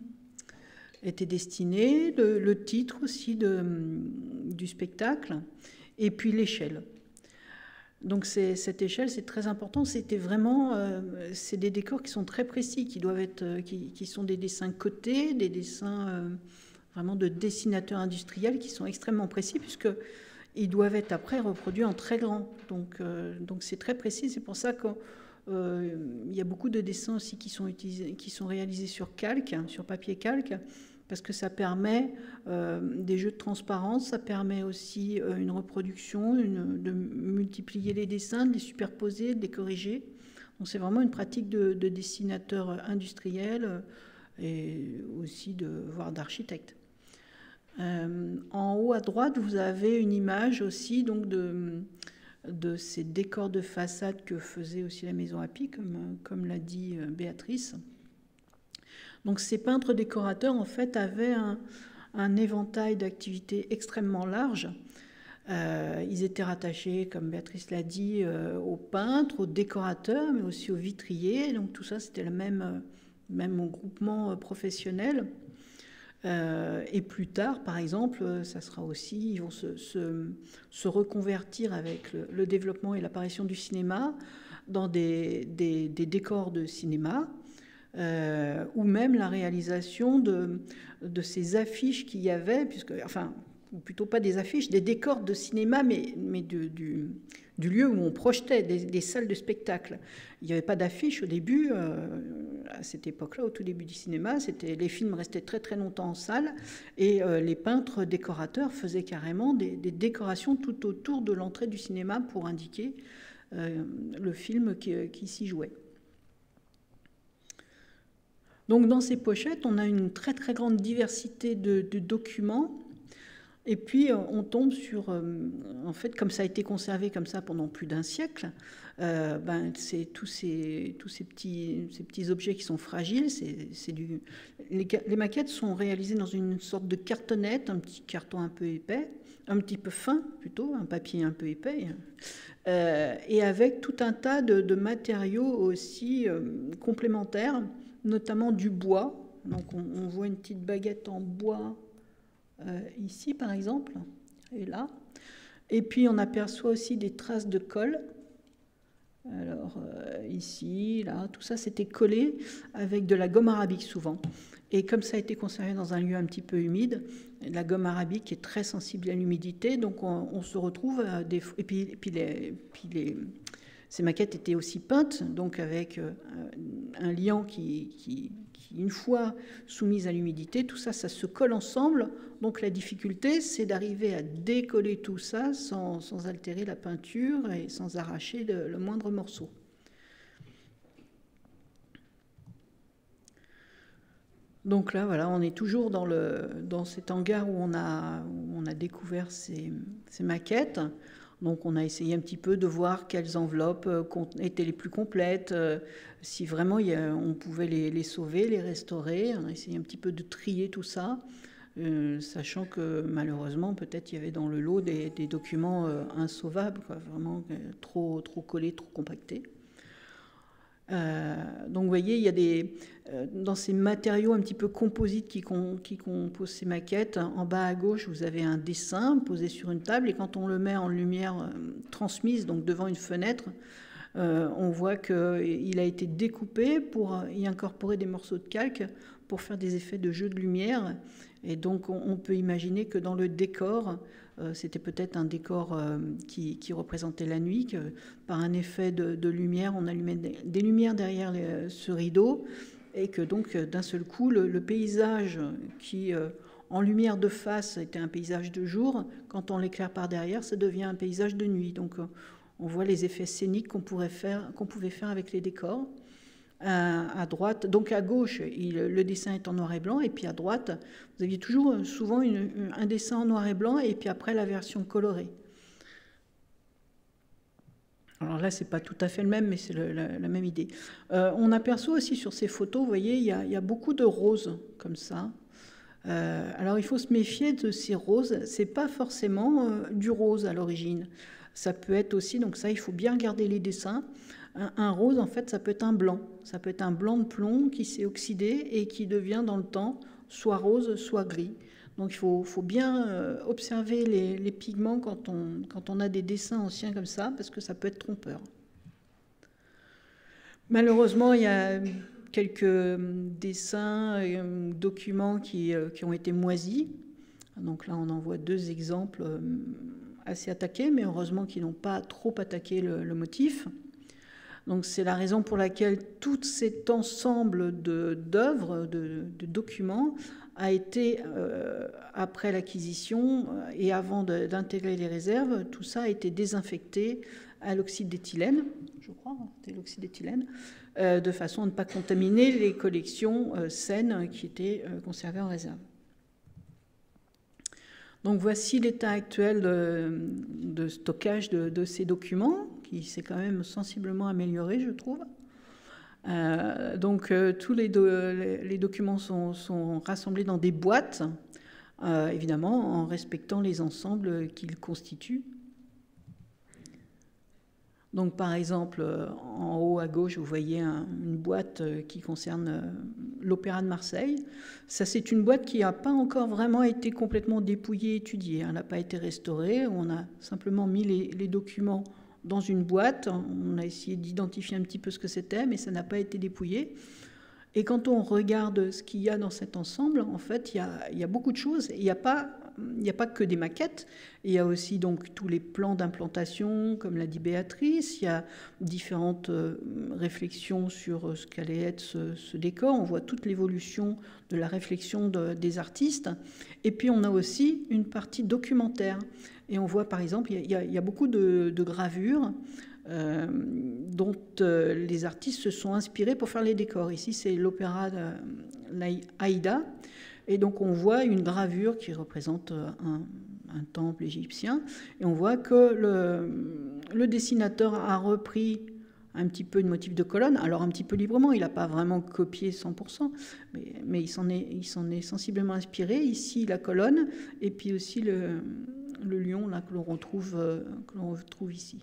destiné, le titre aussi du spectacle, et puis l'échelle. Donc cette échelle, c'est très important. C'était vraiment, c'est des décors qui sont très précis, qui sont des dessins cotés, des dessins vraiment de dessinateurs industriels qui sont extrêmement précis puisqu'ils doivent être après reproduits en très grand. Donc c'est très précis. C'est pour ça qu'il y a beaucoup de dessins aussi qui sont réalisés sur calque, sur papier calque, parce que ça permet des jeux de transparence, ça permet aussi une reproduction, de multiplier les dessins, de les superposer, de les corriger. Donc c'est vraiment une pratique de dessinateur industriel et aussi voire d'architecte. En haut à droite, vous avez une image aussi donc de ces décors de façade que faisait aussi la maison Happy, comme l'a dit Béatrice. Donc ces peintres décorateurs, en fait, avaient un éventail d'activités extrêmement large. Ils étaient rattachés, comme Béatrice l'a dit, aux peintres, aux décorateurs, mais aussi aux vitriers. Donc tout ça, c'était le même groupement professionnel. Et plus tard, par exemple, ça sera aussi, ils vont se reconvertir avec le développement et l'apparition du cinéma dans des décors de cinéma, ou même la réalisation de ces affiches qu'il y avait, ou plutôt pas des affiches, des décors de cinéma, mais du lieu où on projetait, des salles de spectacle. Il n'y avait pas d'affiches au début, à cette époque-là, au tout début du cinéma, les films restaient très très longtemps en salle, et les peintres décorateurs faisaient carrément des décorations tout autour de l'entrée du cinéma pour indiquer le film qui s'y jouait. Donc dans ces pochettes, on a une très très grande diversité de documents. Et puis on tombe sur, en fait, comme ça a été conservé comme ça pendant plus d'un siècle, c'est tous ces petits objets qui sont fragiles. Les maquettes sont réalisées dans une sorte de cartonnette, un petit carton un peu épais, un petit peu fin plutôt, un papier un peu épais, et avec tout un tas de matériaux aussi complémentaires, notamment du bois. Donc on voit une petite baguette en bois. Ici par exemple, et là. Et puis on aperçoit aussi des traces de colle. Alors ici, là, tout ça c'était collé avec de la gomme arabique souvent. Et comme ça a été conservé dans un lieu un petit peu humide, la gomme arabique est très sensible à l'humidité, donc on se retrouve à des... Et puis ces maquettes étaient aussi peintes, donc avec un liant qui, une fois soumise à l'humidité, tout ça, ça se colle ensemble. Donc la difficulté, c'est d'arriver à décoller tout ça sans altérer la peinture et sans arracher le moindre morceau. Donc là, voilà, on est toujours dans cet hangar où on a découvert ces maquettes. Donc on a essayé un petit peu de voir quelles enveloppes étaient les plus complètes, si vraiment on pouvait les sauver, les restaurer. On a essayé un petit peu de trier tout ça, sachant que malheureusement peut-être il y avait dans le lot des documents insauvables, quoi, vraiment trop collés, trop compactés. Donc vous voyez, il y a dans ces matériaux un petit peu composites qui composent ces maquettes, en bas à gauche, vous avez un dessin posé sur une table, et quand on le met en lumière transmise, donc devant une fenêtre, on voit qu'il a été découpé pour y incorporer des morceaux de calque pour faire des effets de jeu de lumière. Et donc on peut imaginer que dans le décor, c'était peut-être un décor qui représentait la nuit, que par un effet de lumière, on allumait des lumières derrière ce rideau, et que donc d'un seul coup, le paysage qui, en lumière de face, était un paysage de jour, quand on l'éclaire par derrière, ça devient un paysage de nuit. Donc on voit les effets scéniques qu'on pouvait faire avec les décors. À droite, donc à gauche, le dessin est en noir et blanc, et puis à droite, vous aviez toujours souvent un dessin en noir et blanc, et puis après la version colorée. Alors là, c'est pas tout à fait le même, mais c'est la même idée. On aperçoit aussi sur ces photos, vous voyez, il y a beaucoup de roses comme ça. Alors il faut se méfier de ces roses. C'est pas forcément du rose à l'origine. Ça peut être aussi, donc ça, il faut bien regarder les dessins. Un rose, en fait, ça peut être un blanc. Ça peut être un blanc de plomb qui s'est oxydé et qui devient dans le temps soit rose, soit gris. Donc il faut bien observer les pigments quand on a des dessins anciens comme ça, parce que ça peut être trompeur. Malheureusement, il y a quelques dessins, documents qui ont été moisis. Donc là, on en voit deux exemples assez attaqués, mais heureusement qu'ils n'ont pas trop attaqué le motif. Donc c'est la raison pour laquelle tout cet ensemble d'œuvres, de documents, a été, après l'acquisition et avant d'intégrer les réserves, tout ça a été désinfecté à l'oxyde d'éthylène, je crois, c'était l'oxyde d'éthylène, de façon à ne pas contaminer les collections saines qui étaient conservées en réserve. Donc voici l'état actuel de stockage de ces documents, qui s'est quand même sensiblement amélioré, je trouve. Donc tous les documents sont rassemblés dans des boîtes, évidemment en respectant les ensembles qu'ils constituent. Donc par exemple, en haut à gauche, vous voyez une boîte qui concerne l'Opéra de Marseille. Ça, c'est une boîte qui n'a pas encore vraiment été complètement dépouillée, étudiée. Elle n'a pas été restaurée. On a simplement mis les documents dans une boîte. On a essayé d'identifier un petit peu ce que c'était, mais ça n'a pas été dépouillé. Et quand on regarde ce qu'il y a dans cet ensemble, en fait, il y a beaucoup de choses. Il n'y a pas que des maquettes. Il y a aussi donc tous les plans d'implantation, comme l'a dit Béatrice. Il y a différentes réflexions sur ce qu'allait être ce décor. On voit toute l'évolution de la réflexion des artistes. Et puis on a aussi une partie documentaire. Et on voit par exemple, il y a beaucoup de gravures dont les artistes se sont inspirés pour faire les décors. Ici, c'est l'opéra Aïda. Et donc, on voit une gravure qui représente un temple égyptien. Et on voit que le dessinateur a repris un petit peu de motif de colonne. Alors, un petit peu librement, il n'a pas vraiment copié 100%, mais il s'en est sensiblement inspiré. Ici, la colonne, et puis aussi le lion là, que l'on retrouve ici.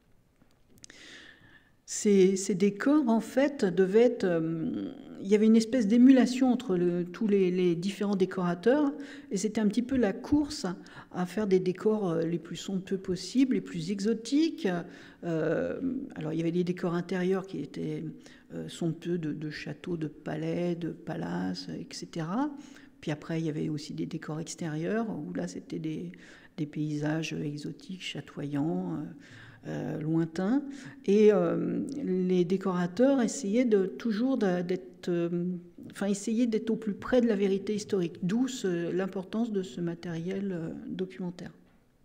Ces décors, en fait, devaient être... il y avait une espèce d'émulation entre tous les différents décorateurs, et c'était un petit peu la course à faire des décors les plus somptueux possibles, les plus exotiques. Alors, il y avait des décors intérieurs qui étaient somptueux de châteaux, de palais, de palaces, etc. Puis après, il y avait aussi des décors extérieurs, où là, c'était des paysages exotiques, chatoyants, lointains. Et les décorateurs essayaient d'être au plus près de la vérité historique, d'où l'importance de ce matériel documentaire.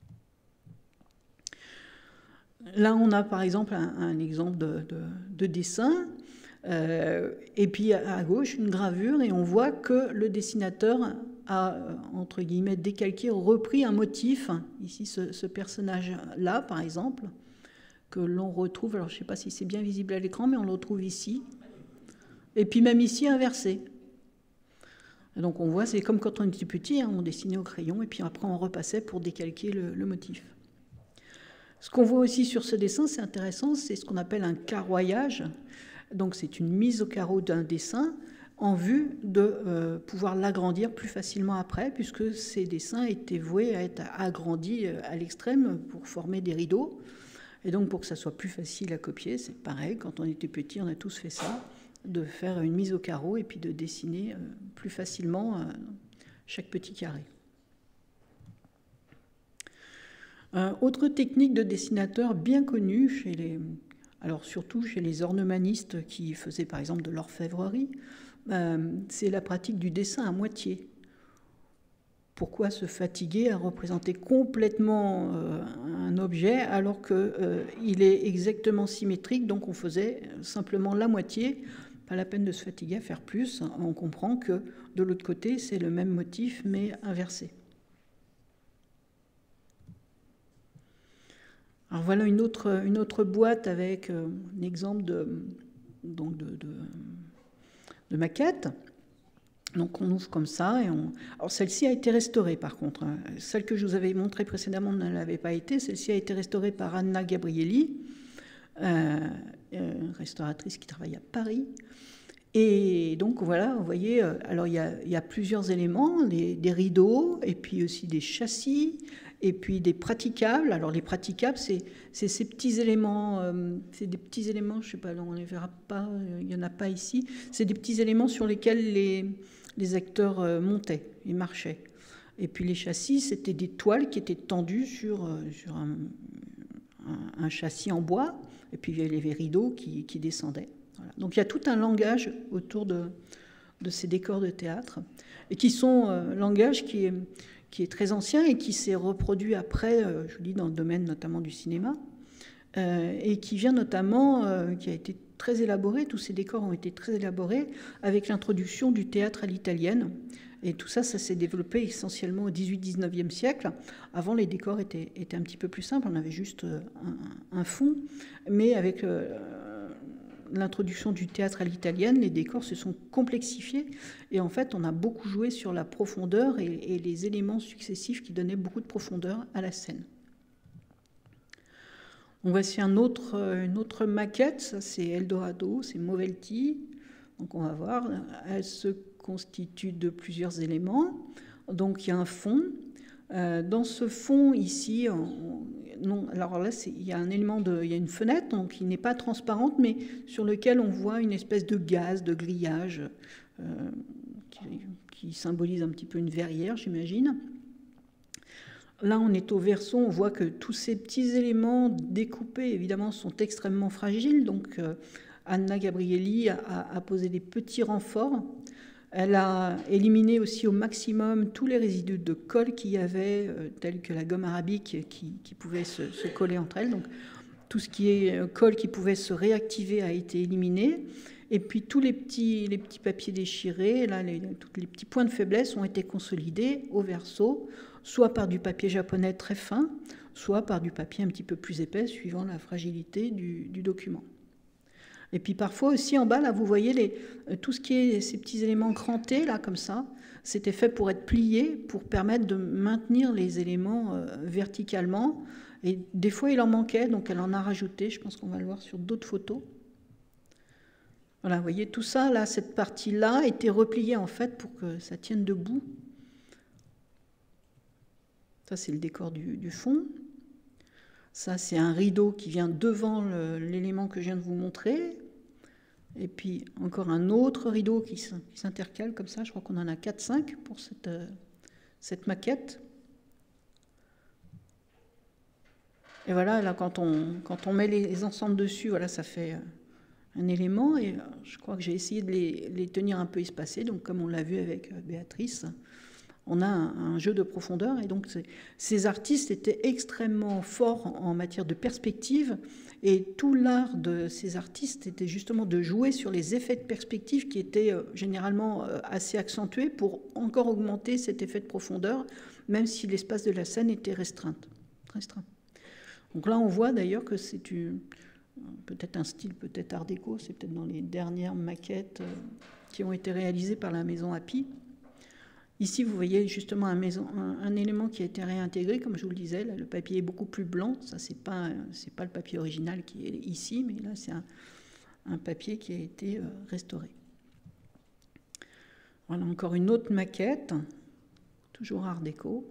Là, on a par exemple un exemple de dessin, et puis à gauche, une gravure, et on voit que le dessinateur a, entre guillemets, décalqué, repris un motif, ici ce personnage-là, par exemple, que l'on retrouve, alors je ne sais pas si c'est bien visible à l'écran, mais on le retrouve ici, et puis même ici, inversé. Et donc on voit, c'est comme quand on était petit, on dessinait au crayon, et puis après on repassait pour décalquer le motif. Ce qu'on voit aussi sur ce dessin, c'est intéressant, c'est ce qu'on appelle un carroyage. Donc c'est une mise au carreau d'un dessin en vue de pouvoir l'agrandir plus facilement après, puisque ces dessins étaient voués à être agrandis à l'extrême pour former des rideaux. Et donc pour que ça soit plus facile à copier, c'est pareil, quand on était petit, on a tous fait ça, de faire une mise au carreau et puis de dessiner plus facilement chaque petit carré. Autre technique de dessinateur bien connue, alors surtout chez les ornemanistes qui faisaient par exemple de l'orfèvrerie, c'est la pratique du dessin à moitié. Pourquoi se fatiguer à représenter complètement un objet alors qu'il est exactement symétrique, donc on faisait simplement la moitié, pas la peine de se fatiguer à faire plus, on comprend que de l'autre côté c'est le même motif mais inversé. Alors voilà une autre boîte avec un exemple de maquette. Donc on ouvre comme ça. Alors celle-ci a été restaurée par contre. Celle que je vous avais montrée précédemment ne l'avait pas été. Celle-ci a été restaurée par Anna Gabrielli, restauratrice qui travaille à Paris. Et donc voilà, vous voyez, alors il y a plusieurs éléments, des rideaux, et puis aussi des châssis, et puis des praticables. Alors les praticables, c'est ces petits éléments, c'est des petits éléments, je ne sais pas, on ne les verra pas, il n'y en a pas ici, c'est des petits éléments sur lesquels les acteurs montaient et marchaient. Et puis les châssis, c'était des toiles qui étaient tendues sur un châssis en bois, et puis il y avait les rideaux qui descendaient. Voilà. Donc il y a tout un langage autour de ces décors de théâtre, et qui sont un langage qui est très ancien et qui s'est reproduit après, je vous dis, dans le domaine notamment du cinéma, et qui vient notamment, qui a été très élaboré, tous ces décors ont été très élaborés avec l'introduction du théâtre à l'italienne. Et tout ça, ça s'est développé essentiellement au 18-19e siècle. Avant, les décors étaient un petit peu plus simples, on avait juste un fond, mais avec l'introduction du théâtre à l'italienne, les décors se sont complexifiés et en fait on a beaucoup joué sur la profondeur et les éléments successifs qui donnaient beaucoup de profondeur à la scène. Donc voici une autre maquette, ça c'est Eldorado, c'est Movelti. Donc on va voir, elle se constitue de plusieurs éléments. Donc il y a un fond. Dans ce fond ici, alors là il y a un élément il y a une fenêtre, donc qui n'est pas transparente, mais sur lequel on voit une espèce de gaz, de grillage, qui symbolise un petit peu une verrière, j'imagine. Là, on est au verso, on voit que tous ces petits éléments découpés, évidemment, sont extrêmement fragiles. Donc, Anna Gabrielli a posé des petits renforts. Elle a éliminé aussi au maximum tous les résidus de colle qu'il y avait, tels que la gomme arabique qui pouvait se coller entre elles. Donc, tout ce qui est colle qui pouvait se réactiver a été éliminé. Et puis, tous les petits papiers déchirés, là, tous les petits points de faiblesse ont été consolidés au verso, soit par du papier japonais très fin, soit par du papier un petit peu plus épais, suivant la fragilité du document. Et puis parfois aussi en bas, là, vous voyez tout ce qui est ces petits éléments crantés, là, comme ça, c'était fait pour être plié, pour permettre de maintenir les éléments verticalement. Et des fois, il en manquait, donc elle en a rajouté. Je pense qu'on va le voir sur d'autres photos. Voilà, vous voyez, tout ça, là, cette partie-là, était repliée, en fait, pour que ça tienne debout. Ça, c'est le décor du fond. Ça, c'est un rideau qui vient devant l'élément que je viens de vous montrer. Et puis, encore un autre rideau qui s'intercale comme ça. Je crois qu'on en a 4-5 pour cette maquette. Et voilà, là, quand on met les ensembles dessus, voilà, ça fait un élément. Et je crois que j'ai essayé de les tenir un peu espacés. Donc, comme on l'a vu avec Béatrice, on a un jeu de profondeur, et donc ces artistes étaient extrêmement forts en matière de perspective, et tout l'art de ces artistes était justement de jouer sur les effets de perspective qui étaient généralement assez accentués pour encore augmenter cet effet de profondeur, même si l'espace de la scène était restreint. Donc là, on voit d'ailleurs que c'est peut-être un style, peut-être art déco, c'est peut-être dans les dernières maquettes qui ont été réalisées par la maison Happy. Ici, vous voyez justement un élément qui a été réintégré, comme je vous le disais. Là, le papier est beaucoup plus blanc. Ça, c'est pas le papier original qui est ici, mais là, c'est un papier qui a été restauré. Voilà encore une autre maquette, toujours art déco.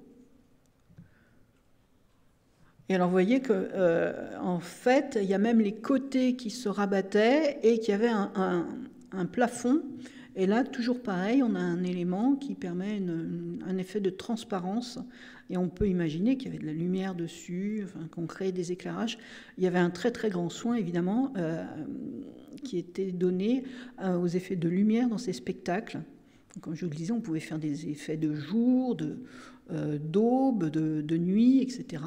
Et alors, vous voyez que, en fait, il y a même les côtés qui se rabattaient et qu'il y avait un plafond. Et là, toujours pareil, on a un élément qui permet un effet de transparence. Et on peut imaginer qu'il y avait de la lumière dessus, enfin, qu'on crée des éclairages. Il y avait un très très grand soin, évidemment, qui était donné aux effets de lumière dans ces spectacles. Donc, comme je vous le disais, on pouvait faire des effets de jour, d'aube, de nuit, etc.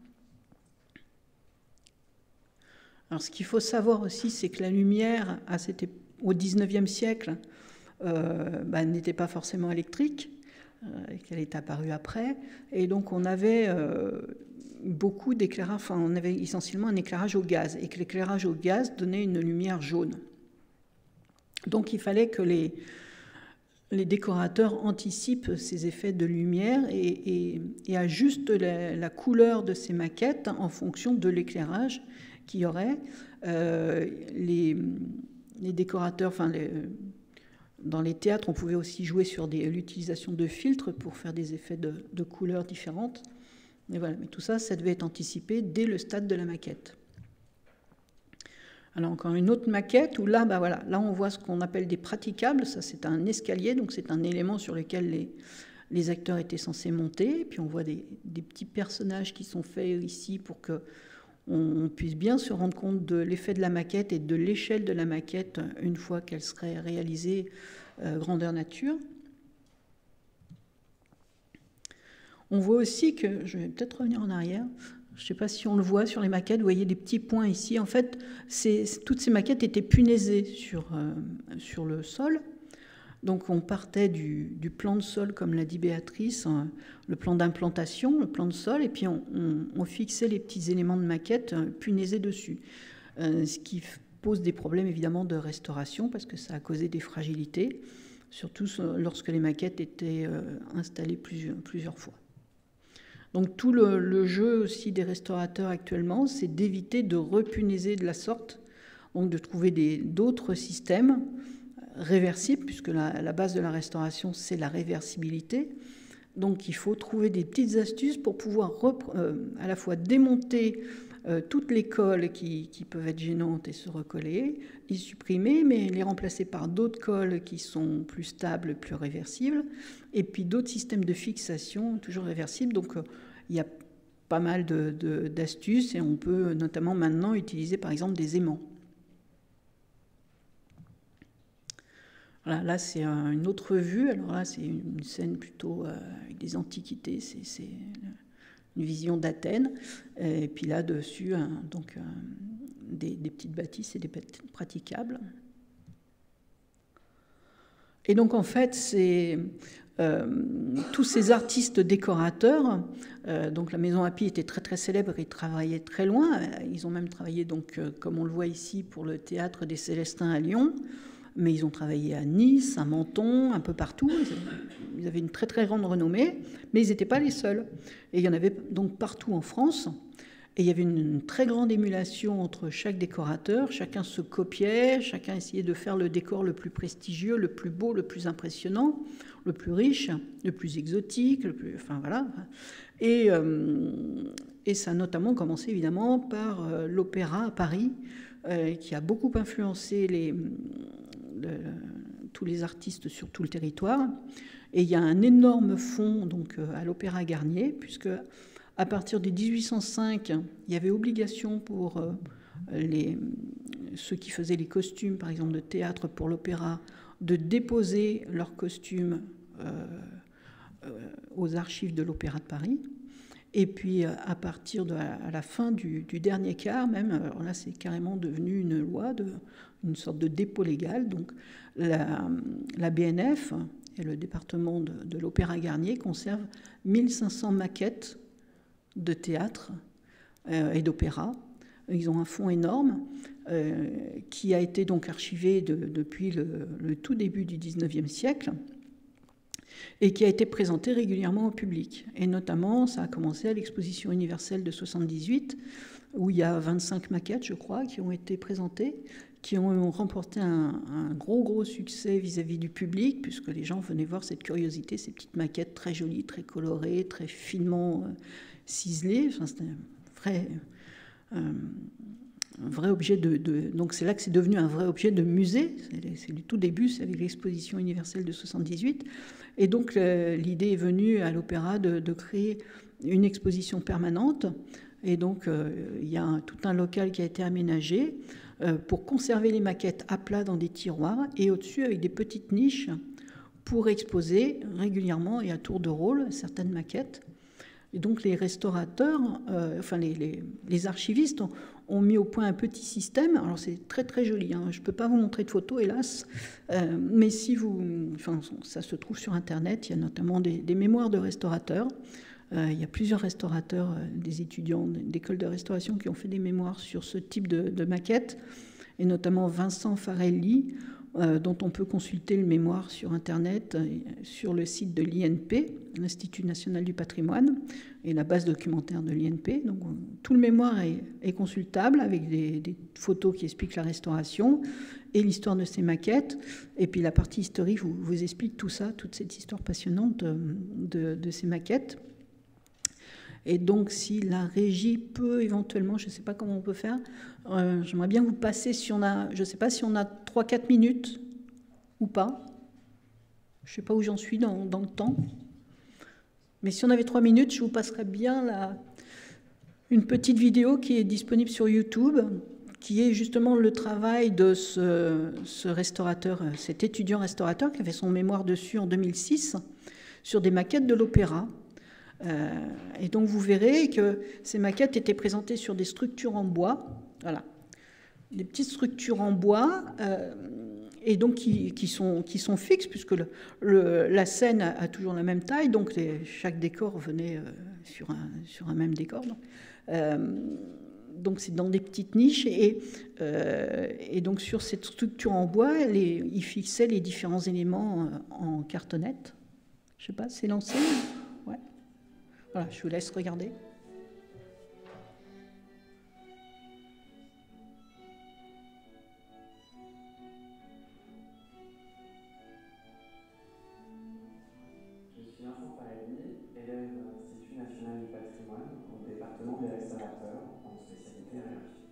Alors, ce qu'il faut savoir aussi, c'est que la lumière, au XIXe siècle, n'était pas forcément électrique, qu'elle est apparue après, et donc on avait beaucoup d'éclairage, enfin on avait essentiellement un éclairage au gaz, et que l'éclairage au gaz donnait une lumière jaune. Donc il fallait que les décorateurs anticipent ces effets de lumière et ajustent la couleur de ces maquettes en fonction de l'éclairage qu'il y aurait. Les décorateurs, enfin dans les théâtres, on pouvait aussi jouer sur l'utilisation de filtres pour faire des effets de couleurs différentes. Et voilà. Mais tout ça, ça devait être anticipé dès le stade de la maquette. Alors encore une autre maquette où là, là on voit ce qu'on appelle des praticables. Ça, c'est un escalier, donc c'est un élément sur lequel les acteurs étaient censés monter. Et puis on voit des petits personnages qui sont faits ici pour qu'on puisse bien se rendre compte de l'effet de la maquette et de l'échelle de la maquette une fois qu'elle serait réalisée grandeur nature. On voit aussi que, je vais peut-être revenir en arrière, je ne sais pas si on le voit sur les maquettes, vous voyez des petits points ici. En fait, toutes ces maquettes étaient punaisées sur le sol. Donc on partait du plan de sol, comme l'a dit Béatrice, le plan d'implantation, le plan de sol, et puis on fixait les petits éléments de maquette punaisés dessus. Ce qui pose des problèmes évidemment de restauration parce que ça a causé des fragilités, surtout lorsque les maquettes étaient installées plusieurs fois. Donc tout le jeu aussi des restaurateurs actuellement, c'est d'éviter de repunaiser de la sorte, donc de trouver d'autres systèmes réversibles, puisque la base de la restauration, c'est la réversibilité. Donc il faut trouver des petites astuces pour pouvoir à la fois démonter toutes les colles qui peuvent être gênantes et se recoller, les supprimer, mais les remplacer par d'autres colles qui sont plus stables, plus réversibles, et puis d'autres systèmes de fixation toujours réversibles. Donc il y a pas mal d'astuces, et on peut notamment maintenant utiliser par exemple des aimants. Voilà, là c'est une autre vue. Alors là c'est une scène plutôt avec des antiquités, c'est une vision d'Athènes, et puis là dessus donc des petites bâtisses et des bâtisses praticables. Et donc en fait c'est tous ces artistes décorateurs, donc la maison Happy était très très célèbre, ils travaillaient très loin, ils ont même travaillé donc comme on le voit ici pour le théâtre des Célestins à Lyon. Mais ils ont travaillé à Nice, à Menton, un peu partout. Ils avaient une très très grande renommée, mais ils n'étaient pas les seuls. Et il y en avait donc partout en France. Et il y avait une très grande émulation entre chaque décorateur. Chacun se copiait, chacun essayait de faire le décor le plus prestigieux, le plus beau, le plus impressionnant, le plus riche, le plus exotique, enfin voilà. Et ça a notamment commencé évidemment par l'opéra à Paris, qui a beaucoup influencé tous les artistes sur tout le territoire. Et il y a un énorme fonds donc, à l'Opéra Garnier, puisque à partir de 1805, il y avait obligation pour ceux qui faisaient les costumes, par exemple de théâtre pour l'opéra, de déposer leurs costumes aux archives de l'Opéra de Paris. Et puis, à partir à la fin du dernier quart, même, alors là, c'est carrément devenu une loi, une sorte de dépôt légal. Donc, la BNF et le département de l'Opéra Garnier conservent 1500 maquettes de théâtre et d'opéra. Ils ont un fonds énorme qui a été donc archivé depuis le tout début du 19e siècle. Et qui a été présenté régulièrement au public. Et notamment, ça a commencé à l'exposition universelle de 78, où il y a 25 maquettes, je crois, qui ont été présentées, qui ont remporté un gros succès vis-à-vis du public, puisque les gens venaient voir cette curiosité, ces petites maquettes très jolies, très colorées, très finement ciselées. Enfin, c'était un vrai objet donc c'est là que c'est devenu un vrai objet de musée. C'est du tout début, c'est avec l'exposition universelle de 78. Et donc l'idée est venue à l'opéra de créer une exposition permanente. Et donc il y a tout un local qui a été aménagé pour conserver les maquettes à plat dans des tiroirs et au-dessus avec des petites niches pour exposer régulièrement et à tour de rôle certaines maquettes. Et donc les restaurateurs, enfin les archivistes ont mis au point un petit système. Alors c'est très très joli, hein. Je ne peux pas vous montrer de photos hélas, mais si ça se trouve sur internet, il y a notamment des mémoires de restaurateurs. Il y a plusieurs restaurateurs, des étudiants d'école de restauration qui ont fait des mémoires sur ce type de maquette, et notamment Vincent Farelli, dont on peut consulter le mémoire sur Internet, sur le site de l'INP, l'Institut national du patrimoine, et la base documentaire de l'INP. Donc, tout le mémoire est consultable avec des photos qui expliquent la restauration et l'histoire de ces maquettes. Et puis la partie historique vous explique tout ça, toute cette histoire passionnante de ces maquettes. Et donc, si la régie peut éventuellement, je ne sais pas comment on peut faire, j'aimerais bien vous passer, si on a, je ne sais pas si on a 3-4 minutes ou pas. Je ne sais pas où j'en suis dans le temps. Mais si on avait 3 minutes, je vous passerais bien une petite vidéo qui est disponible sur YouTube, qui est justement le travail de ce restaurateur, cet étudiant restaurateur qui avait son mémoire dessus en 2006, sur des maquettes de l'opéra. Et donc vous verrez que ces maquettes étaient présentées sur des structures en bois, voilà, des petites structures en bois, et donc qui sont fixes puisque la scène a toujours la même taille, donc chaque décor venait sur un même décor. donc c'est dans des petites niches, et donc sur cette structure en bois, il fixait les différents éléments en cartonnette. Je sais pas, c'est lancé? Ouais. Voilà, je vous laisse regarder. Je suis Vincent Parelli, élève de l'Institut national du patrimoine au département des restaurateurs en spécialité aéronautique.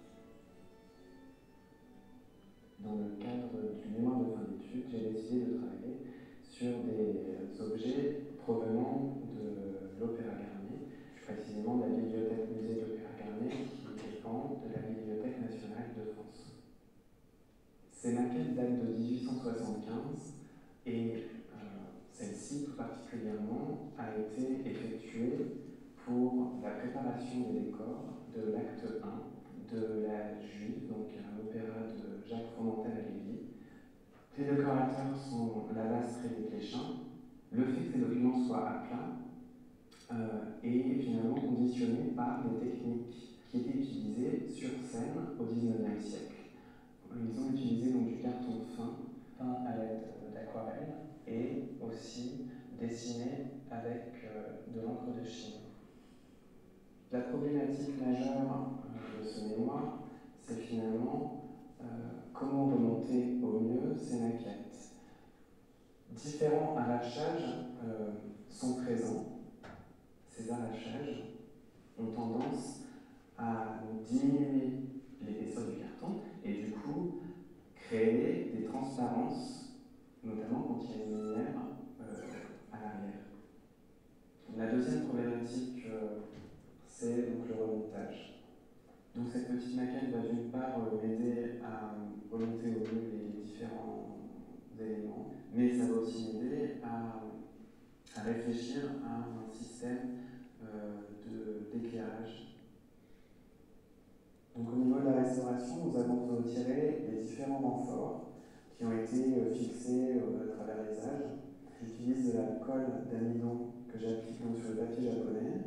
Dans le cadre du mémoire de fin d'études, j'ai décidé de travailler sur des objets provenant de l'Opéra Garnier, plus précisément de la bibliothèque-musée de l'Opéra Garnier, qui dépend de la Bibliothèque nationale de France. Ces maquettes datent de 1875 et celle-ci, tout particulièrement, a été effectuée pour la préparation des décors de l'acte 1 de la Juive, donc un opéra de Jacques Fromentel à Lévis. Les décorateurs sont Lavastre et Descléchins. Le fait que ces documents soient à plat est finalement conditionné par les techniques qui étaient utilisées sur scène au XIXe siècle. Ils ont utilisé donc du carton fin, peint à l'aide d'aquarelle, et aussi dessiné avec de l'encre de Chine. La problématique majeure de ce mémoire, c'est finalement comment remonter au mieux ces maquettes. Différents arrachages sont présents. Ces arrachages ont tendance à diminuer l'épaisseur du carton et du coup créer des transparences, notamment quand il y a une lumière à l'arrière. La deuxième problématique, c'est donc le remontage. Donc cette petite maquette va d'une part m'aider à remonter au mieux les différents éléments, mais ça va aussi m'aider à réfléchir à un système d'éclairage. Donc au niveau de la restauration, nous avons retiré les différents renforts qui ont été fixés à travers les âges. J'utilise de la colle d'amidon que j'applique sur le papier japonais.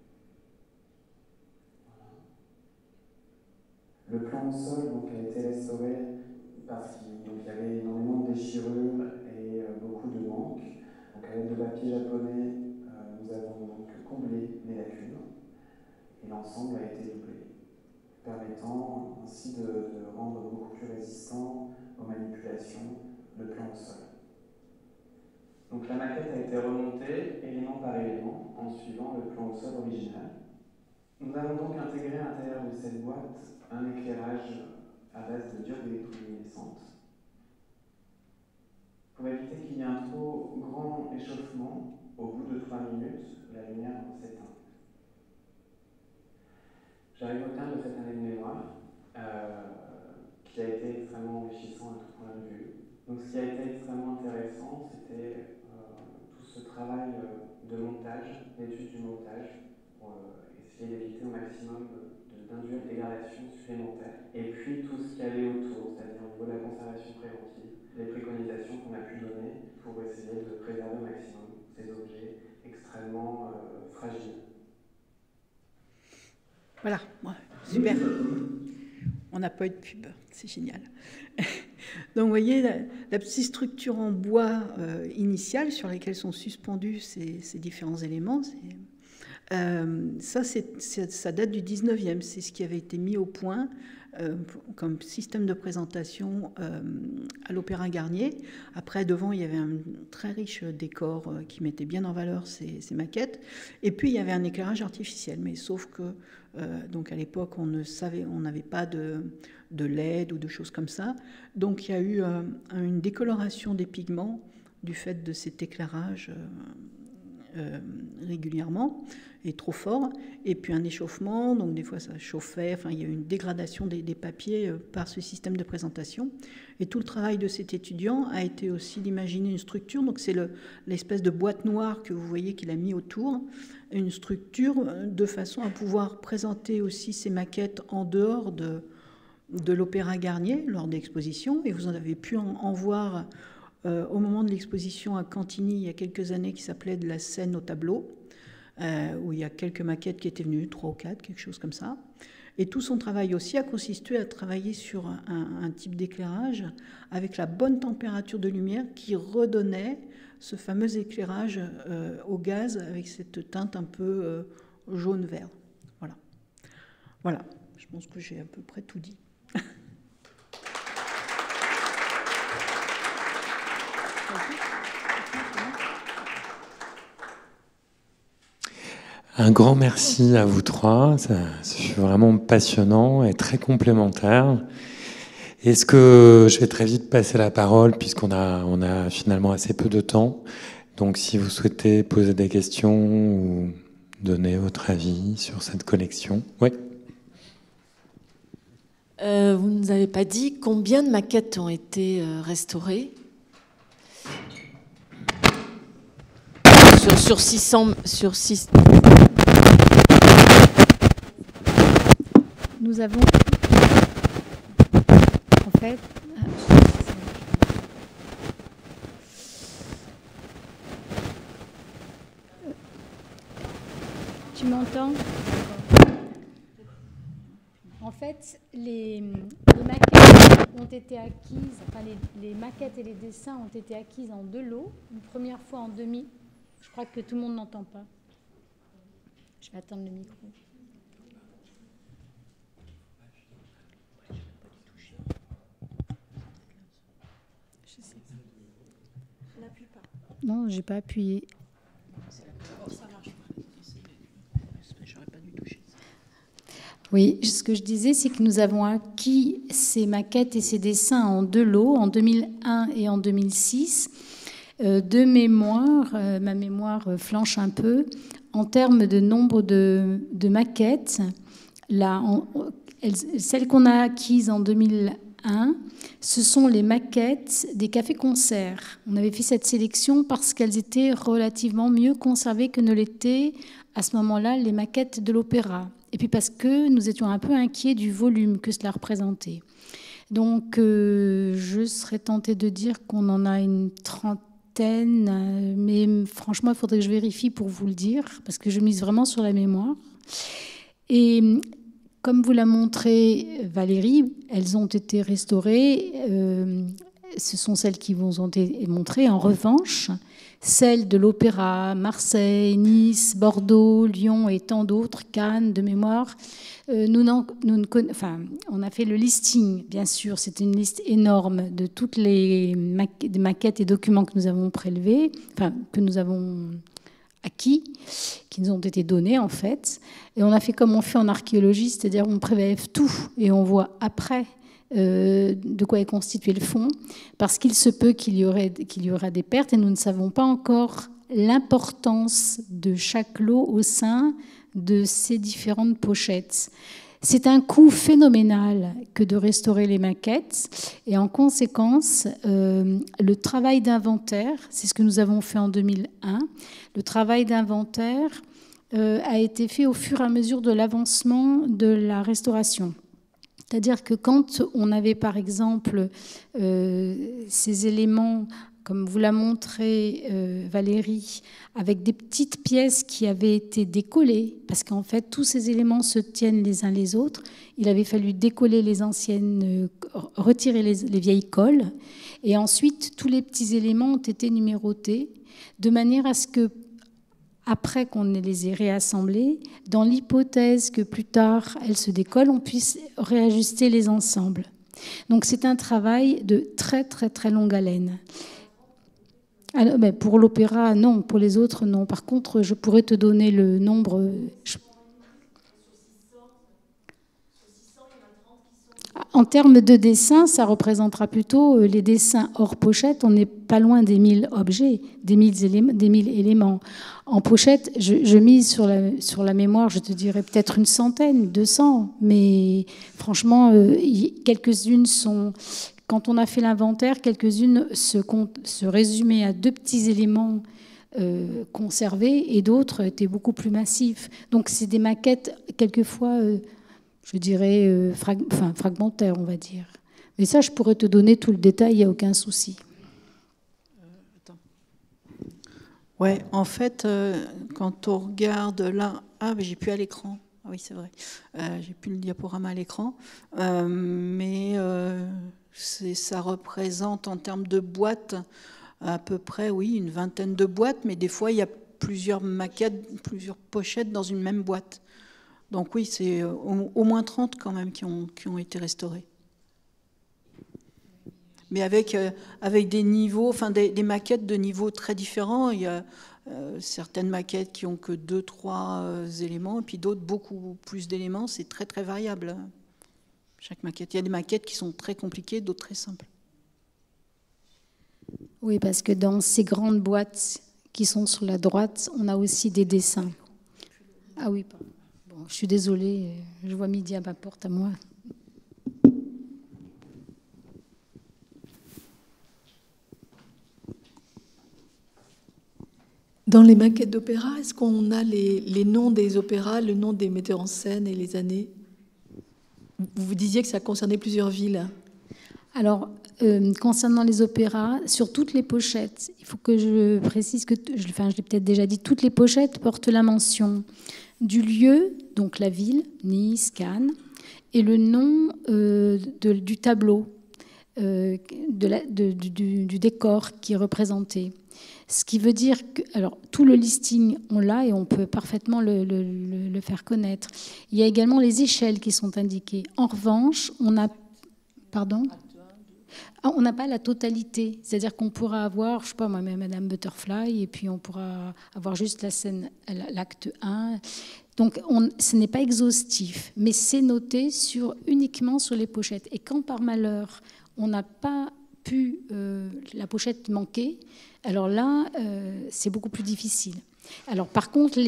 Voilà. Le plan au sol donc, a été restauré parce qu'il y avait énormément de déchirures et beaucoup de manques. Donc à l'aide de papier japonais, nous avons donc comblé les lacunes et l'ensemble a été doublé, permettant ainsi de rendre beaucoup plus résistant aux manipulations le plan au sol. Donc la maquette a été remontée élément par élément en suivant le plan au sol original. Nous avons donc intégré à l'intérieur de cette boîte un éclairage à base de diodes électroluminescentes pour éviter qu'il y ait un trop grand échauffement. Au bout de 3 minutes, la lumière s'éteint. J'arrive au terme de cette année de mémoire qui a été extrêmement enrichissant à tout point de vue. Donc ce qui a été extrêmement intéressant, c'était tout ce travail de montage, d'étude du montage, pour essayer d'éviter au maximum d'induire des dégradations supplémentaires. Et puis tout ce qui allait autour, c'est-à-dire au niveau de la conservation préventive, les préconisations qu'on a pu donner pour essayer de préserver au maximum ces objets extrêmement fragiles. Voilà, super. On n'a pas eu de pub, c'est génial. Donc vous voyez, la petite structure en bois initiale sur laquelle sont suspendus ces différents éléments, ça date du 19e, c'est ce qui avait été mis au point comme système de présentation à l'Opéra Garnier. Après, devant, il y avait un très riche décor qui mettait bien en valeur ces maquettes. Et puis, il y avait un éclairage artificiel. Mais sauf que, donc à l'époque, on n'avait pas de LED ou de choses comme ça. Donc, il y a eu une décoloration des pigments du fait de cet éclairage régulièrement et trop fort, et puis un échauffement, donc des fois ça chauffait, enfin il y a eu une dégradation des papiers par ce système de présentation. Et tout le travail de cet étudiant a été aussi d'imaginer une structure, donc c'est l'espèce de boîte noire que vous voyez qu'il a mis autour, une structure de façon à pouvoir présenter aussi ces maquettes en dehors de l'Opéra Garnier lors d'expositions, et vous en avez pu en voir au moment de l'exposition à Cantigny il y a quelques années qui s'appelait De la scène au tableau, où il y a quelques maquettes qui étaient venues, 3 ou 4, quelque chose comme ça. Et tout son travail aussi a consisté à travailler sur un type d'éclairage avec la bonne température de lumière qui redonnait ce fameux éclairage au gaz avec cette teinte un peu jaune-vert. Voilà. Voilà, je pense que j'ai à peu près tout dit. Un grand merci à vous trois, c'est vraiment passionnant et très complémentaire. Est-ce que je vais très vite passer la parole puisqu'on a finalement assez peu de temps. Donc si vous souhaitez poser des questions ou donner votre avis sur cette collection. Oui. Vous ne nous avez pas dit combien de maquettes ont été restaurées sur 600. Nous avons en fait tu m'entends? En fait, les maquettes ont été acquises, enfin les maquettes et les dessins ont été acquises en 2 lots. Une première fois en 2000. Je crois que tout le monde n'entend pas. Je vais attendre le micro. Je sais pas. N'appuie pas. Non, j'ai pas appuyé. Oui, ce que je disais, c'est que nous avons acquis ces maquettes et ces dessins en 2 lots, en 2001 et en 2006. De mémoire, ma mémoire flanche un peu, en termes de nombre de maquettes. Celles qu'on a acquises en 2001, ce sont les maquettes des cafés-concerts. On avait fait cette sélection parce qu'elles étaient relativement mieux conservées que ne l'étaient à ce moment-là les maquettes de l'opéra. Et puis parce que nous étions un peu inquiets du volume que cela représentait. Donc je serais tentée de dire qu'on en a une trentaine, mais franchement, il faudrait que je vérifie pour vous le dire, parce que je mise vraiment sur la mémoire. Et comme vous l'a montré Valérie, elles ont été restaurées. Ce sont celles qui vous ont été montrées. En revanche, celles de l'Opéra, Marseille, Nice, Bordeaux, Lyon et tant d'autres, Cannes, de mémoire, on a fait le listing, bien sûr. C'est une liste énorme de toutes les maquettes et documents que nous avons prélevés, enfin, que nous avons acquis, qui nous ont été donnés en fait. Et on a fait comme on fait en archéologie, c'est-à-dire on prélève tout et on voit après de quoi est constitué le fond, parce qu'il se peut qu'il y aura des pertes et nous ne savons pas encore l'importance de chaque lot au sein de ces différentes pochettes. C'est un coût phénoménal que de restaurer les maquettes et en conséquence, le travail d'inventaire, c'est ce que nous avons fait en 2001, le travail d'inventaire a été fait au fur et à mesure de l'avancement de la restauration. C'est-à-dire que quand on avait par exemple ces éléments, comme vous l'a montré Valérie, avec des petites pièces qui avaient été décollées, parce qu'en fait tous ces éléments se tiennent les uns les autres, il avait fallu décoller les anciennes, retirer les vieilles colles, et ensuite tous les petits éléments ont été numérotés, de manière à ce que, après qu'on les ait réassemblés, dans l'hypothèse que plus tard elles se décollent, on puisse réajuster les ensembles. Donc c'est un travail de très très très longue haleine. Alors, ben pour l'opéra, non. Pour les autres, non. Par contre, je pourrais te donner le nombre. En termes de dessins, ça représentera plutôt les dessins hors pochette. On n'est pas loin des 1000 objets, des 1000 éléments. En pochette, je mise sur la mémoire, je te dirais peut-être une centaine, 200. Mais franchement, quelques-unes sont... Quand on a fait l'inventaire, quelques-unes se résumaient à 2 petits éléments conservés et d'autres étaient beaucoup plus massifs. Donc c'est des maquettes quelquefois, je dirais, fragmentaires, on va dire. Mais ça, je pourrais te donner tout le détail, il n'y a aucun souci. Ouais, en fait, quand on regarde là... Ah, mais j'ai plus à l'écran. Ah oui, c'est vrai. J'ai plus le diaporama à l'écran. Ça représente en termes de boîtes à peu près, oui, une vingtaine de boîtes, mais des fois, il y a plusieurs maquettes, plusieurs pochettes dans une même boîte. Donc oui, c'est au moins 30 quand même qui ont été restaurées. Mais avec des niveaux, enfin des maquettes de niveaux très différents. Il y a certaines maquettes qui ont que 2-3 éléments, et puis d'autres beaucoup plus d'éléments. C'est très très variable, chaque maquette. Il y a des maquettes qui sont très compliquées, d'autres très simples. Oui, parce que dans ces grandes boîtes qui sont sur la droite, on a aussi des dessins. Ah oui, pardon. Bon, je suis désolée, je vois midi à ma porte à moi. Dans les maquettes d'opéra, est-ce qu'on a les noms des opéras, le nom des metteurs en scène et les années? Vous disiez que ça concernait plusieurs villes. Alors, concernant les opéras, sur toutes les pochettes, il faut que je précise que, je l'ai peut-être déjà dit, toutes les pochettes portent la mention du lieu, donc la ville, Nice, Cannes, et le nom du tableau, du décor qui est représenté. Ce qui veut dire que, alors, tout le listing, on l'a et on peut parfaitement le faire connaître. Il y a également les échelles qui sont indiquées. En revanche, on a... Pardon ? On n'a pas la totalité. C'est-à-dire qu'on pourra avoir, je ne sais pas moi, Madame Butterfly, et puis on pourra avoir juste la scène, l'acte 1. Donc, ce n'est pas exhaustif, mais c'est noté uniquement sur les pochettes. Et quand, par malheur, on n'a pas pu la pochette manquer, alors là, c'est beaucoup plus difficile. Alors, par contre,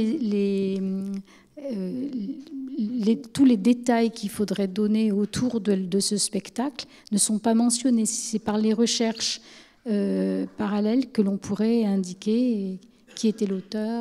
tous les détails qu'il faudrait donner autour de ce spectacle ne sont pas mentionnés. C'est par les recherches parallèles que l'on pourrait indiquer qui était l'auteur.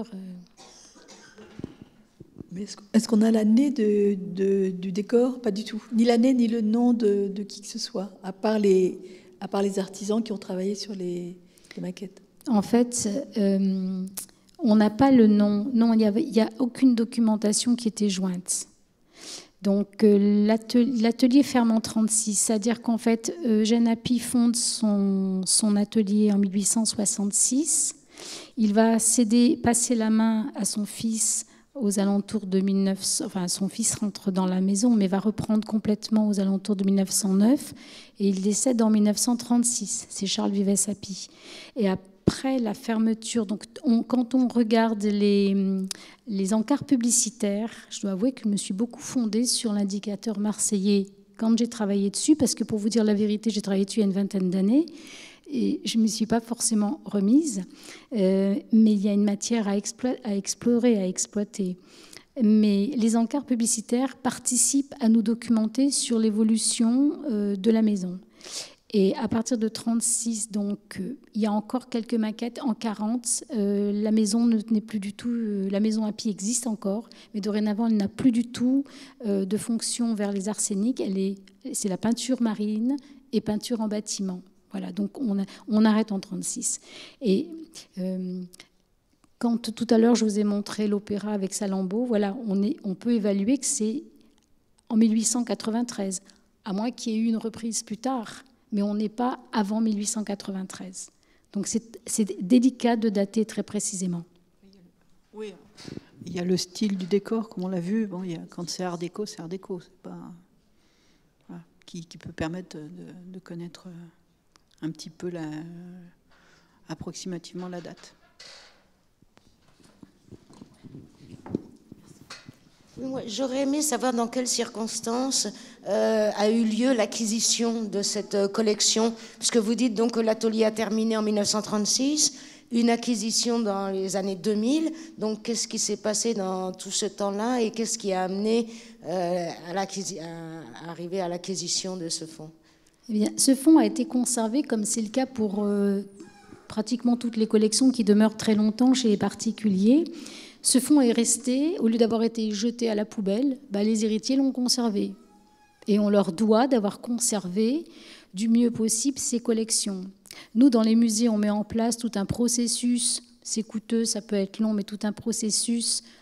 Mais est-ce qu'on a l'année du décor? Pas du tout. Ni l'année, ni le nom de qui que ce soit, à part les artisans qui ont travaillé sur les maquettes. En fait, on n'a pas le nom. Non, il n'y a aucune documentation qui était jointe. Donc, l'atelier ferme en 1936. C'est-à-dire qu'en fait, Eugène Happy fonde son atelier en 1866. Il va passer la main à son fils aux alentours de 1900. Enfin, son fils rentre dans la maison, mais va reprendre complètement aux alentours de 1909. Et il décède en 1936. C'est Charles Vivès Happy. Et après la fermeture, donc quand on regarde les encarts publicitaires, je dois avouer que je me suis beaucoup fondée sur l'indicateur marseillais quand j'ai travaillé dessus, parce que pour vous dire la vérité, j'ai travaillé dessus il y a une vingtaine d'années, et je ne me suis pas forcément remise, mais il y a une matière à explorer, à exploiter. Mais les encarts publicitaires participent à nous documenter sur l'évolution de la maison. Et à partir de 1936, donc, il y a encore quelques maquettes. En 1940, la maison n'est plus du tout... la maison Happy existe encore, mais dorénavant, elle n'a plus du tout de fonction vers les arséniques. C'est la peinture marine et peinture en bâtiment. Voilà, donc on arrête en 1936. Et quand tout à l'heure, je vous ai montré l'opéra avec Salammbô, voilà, on peut évaluer que c'est en 1893, à moins qu'il y ait eu une reprise plus tard. Mais on n'est pas avant 1893. Donc c'est délicat de dater très précisément. Oui, il y a le style du décor, comme on l'a vu. Bon, quand c'est art déco, c'est art déco. C'est pas, voilà, qui peut permettre de connaître un petit peu approximativement la date. J'aurais aimé savoir dans quelles circonstances a eu lieu l'acquisition de cette collection, puisque vous dites donc que l'atelier a terminé en 1936, une acquisition dans les années 2000. Donc, qu'est-ce qui s'est passé dans tout ce temps-là et qu'est-ce qui a amené à arriver à l'acquisition de ce fonds? Eh bien, ce fonds a été conservé, comme c'est le cas pour pratiquement toutes les collections qui demeurent très longtemps chez les particuliers. Ce fonds est resté, au lieu d'avoir été jeté à la poubelle, les héritiers l'ont conservé. Et on leur doit d'avoir conservé du mieux possible ces collections. Nous, dans les musées, on met en place tout un processus, c'est coûteux, ça peut être long, mais tout un processus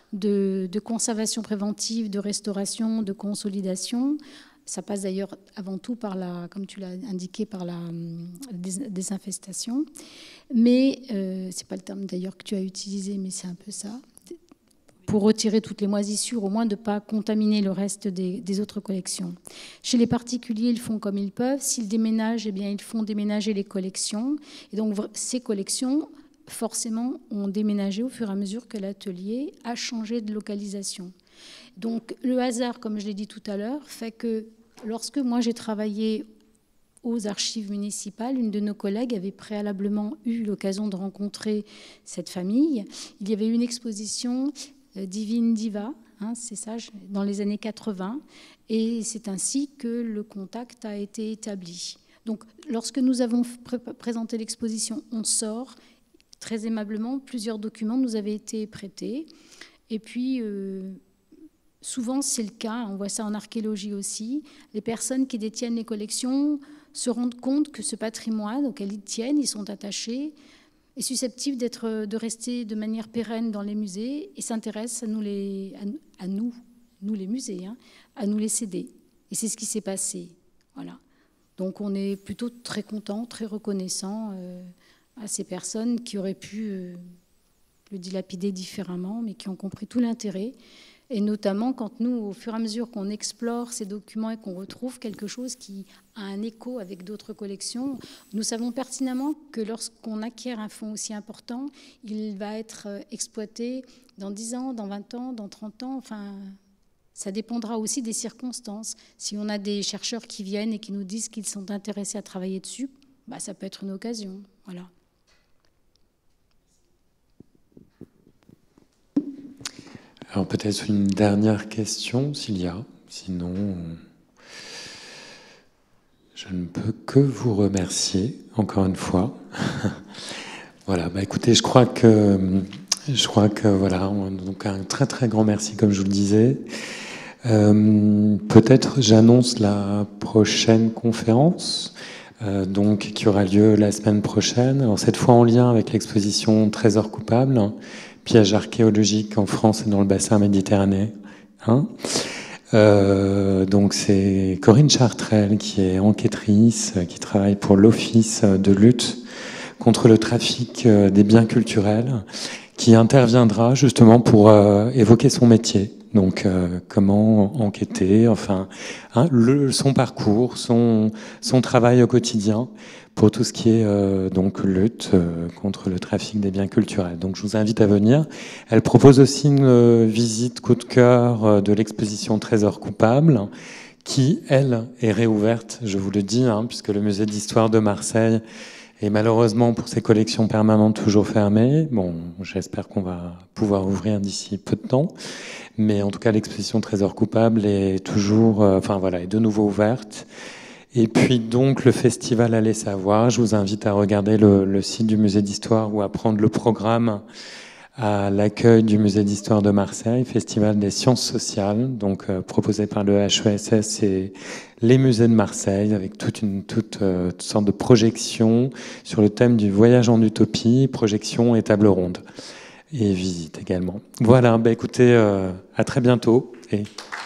de conservation préventive, de restauration, de consolidation. Ça passe d'ailleurs avant tout par la, comme tu l'as indiqué, par la désinfestation. Mais, c'est pas le terme d'ailleurs que tu as utilisé, mais c'est un peu ça. Pour retirer toutes les moisissures, au moins de ne pas contaminer le reste des autres collections. Chez les particuliers, ils font comme ils peuvent. S'ils déménagent, eh bien, ils font déménager les collections. Et donc, ces collections, forcément, ont déménagé au fur et à mesure que l'atelier a changé de localisation. Donc, le hasard, comme je l'ai dit tout à l'heure, fait que lorsque moi j'ai travaillé aux archives municipales, une de nos collègues avait préalablement eu l'occasion de rencontrer cette famille. Il y avait eu une exposition Divine Diva, hein, c'est ça, dans les années 80, et c'est ainsi que le contact a été établi. Donc, lorsque nous avons présenté l'exposition On sort, très aimablement, plusieurs documents nous avaient été prêtés, et puis souvent c'est le cas, on voit ça en archéologie aussi, les personnes qui détiennent les collections se rendent compte que ce patrimoine auquel ils tiennent, ils sont attachés, est susceptible de rester de manière pérenne dans les musées et s'intéresse à nous les musées, hein, à nous les céder. Et c'est ce qui s'est passé. Voilà. Donc on est plutôt très content, très reconnaissant à ces personnes qui auraient pu le dilapider différemment, mais qui ont compris tout l'intérêt. Et notamment quand nous, au fur et à mesure qu'on explore ces documents et qu'on retrouve quelque chose qui a un écho avec d'autres collections, nous savons pertinemment que lorsqu'on acquiert un fonds aussi important, il va être exploité dans 10 ans, dans 20 ans, dans 30 ans. Enfin, ça dépendra aussi des circonstances. Si on a des chercheurs qui viennent et qui nous disent qu'ils sont intéressés à travailler dessus, bah, ça peut être une occasion. Voilà. Alors peut-être une dernière question, s'il y a. Sinon, je ne peux que vous remercier, encore une fois. Voilà, bah écoutez, je crois que voilà, donc un très très grand merci, comme je vous le disais. Peut-être j'annonce la prochaine conférence, donc qui aura lieu la semaine prochaine. Alors cette fois en lien avec l'exposition Trésors coupables, pièges archéologiques en France et dans le bassin méditerranéen. Donc c'est Corinne Chartrel qui est enquêtrice, qui travaille pour l'Office de lutte contre le trafic des biens culturels, qui interviendra justement pour évoquer son métier. Donc comment enquêter, enfin son parcours, son travail au quotidien pour tout ce qui est donc lutte contre le trafic des biens culturels. Donc je vous invite à venir. Elle propose aussi une visite coup de cœur de l'exposition Trésors coupables, qui, elle, est réouverte, je vous le dis, puisque le musée d'histoire de Marseille est malheureusement pour ses collections permanentes toujours fermé. Bon, j'espère qu'on va pouvoir ouvrir d'ici peu de temps. Mais en tout cas, l'exposition Trésors coupables est toujours, est de nouveau ouverte. Et puis donc le festival Allez savoir, je vous invite à regarder le site du musée d'histoire ou à prendre le programme à l'accueil du musée d'histoire de Marseille, Festival des sciences sociales, donc proposé par le HESS et les musées de Marseille, avec toutes sortes de projections sur le thème du voyage en utopie, projections et tables rondes, et visites également. Voilà, écoutez, à très bientôt. Et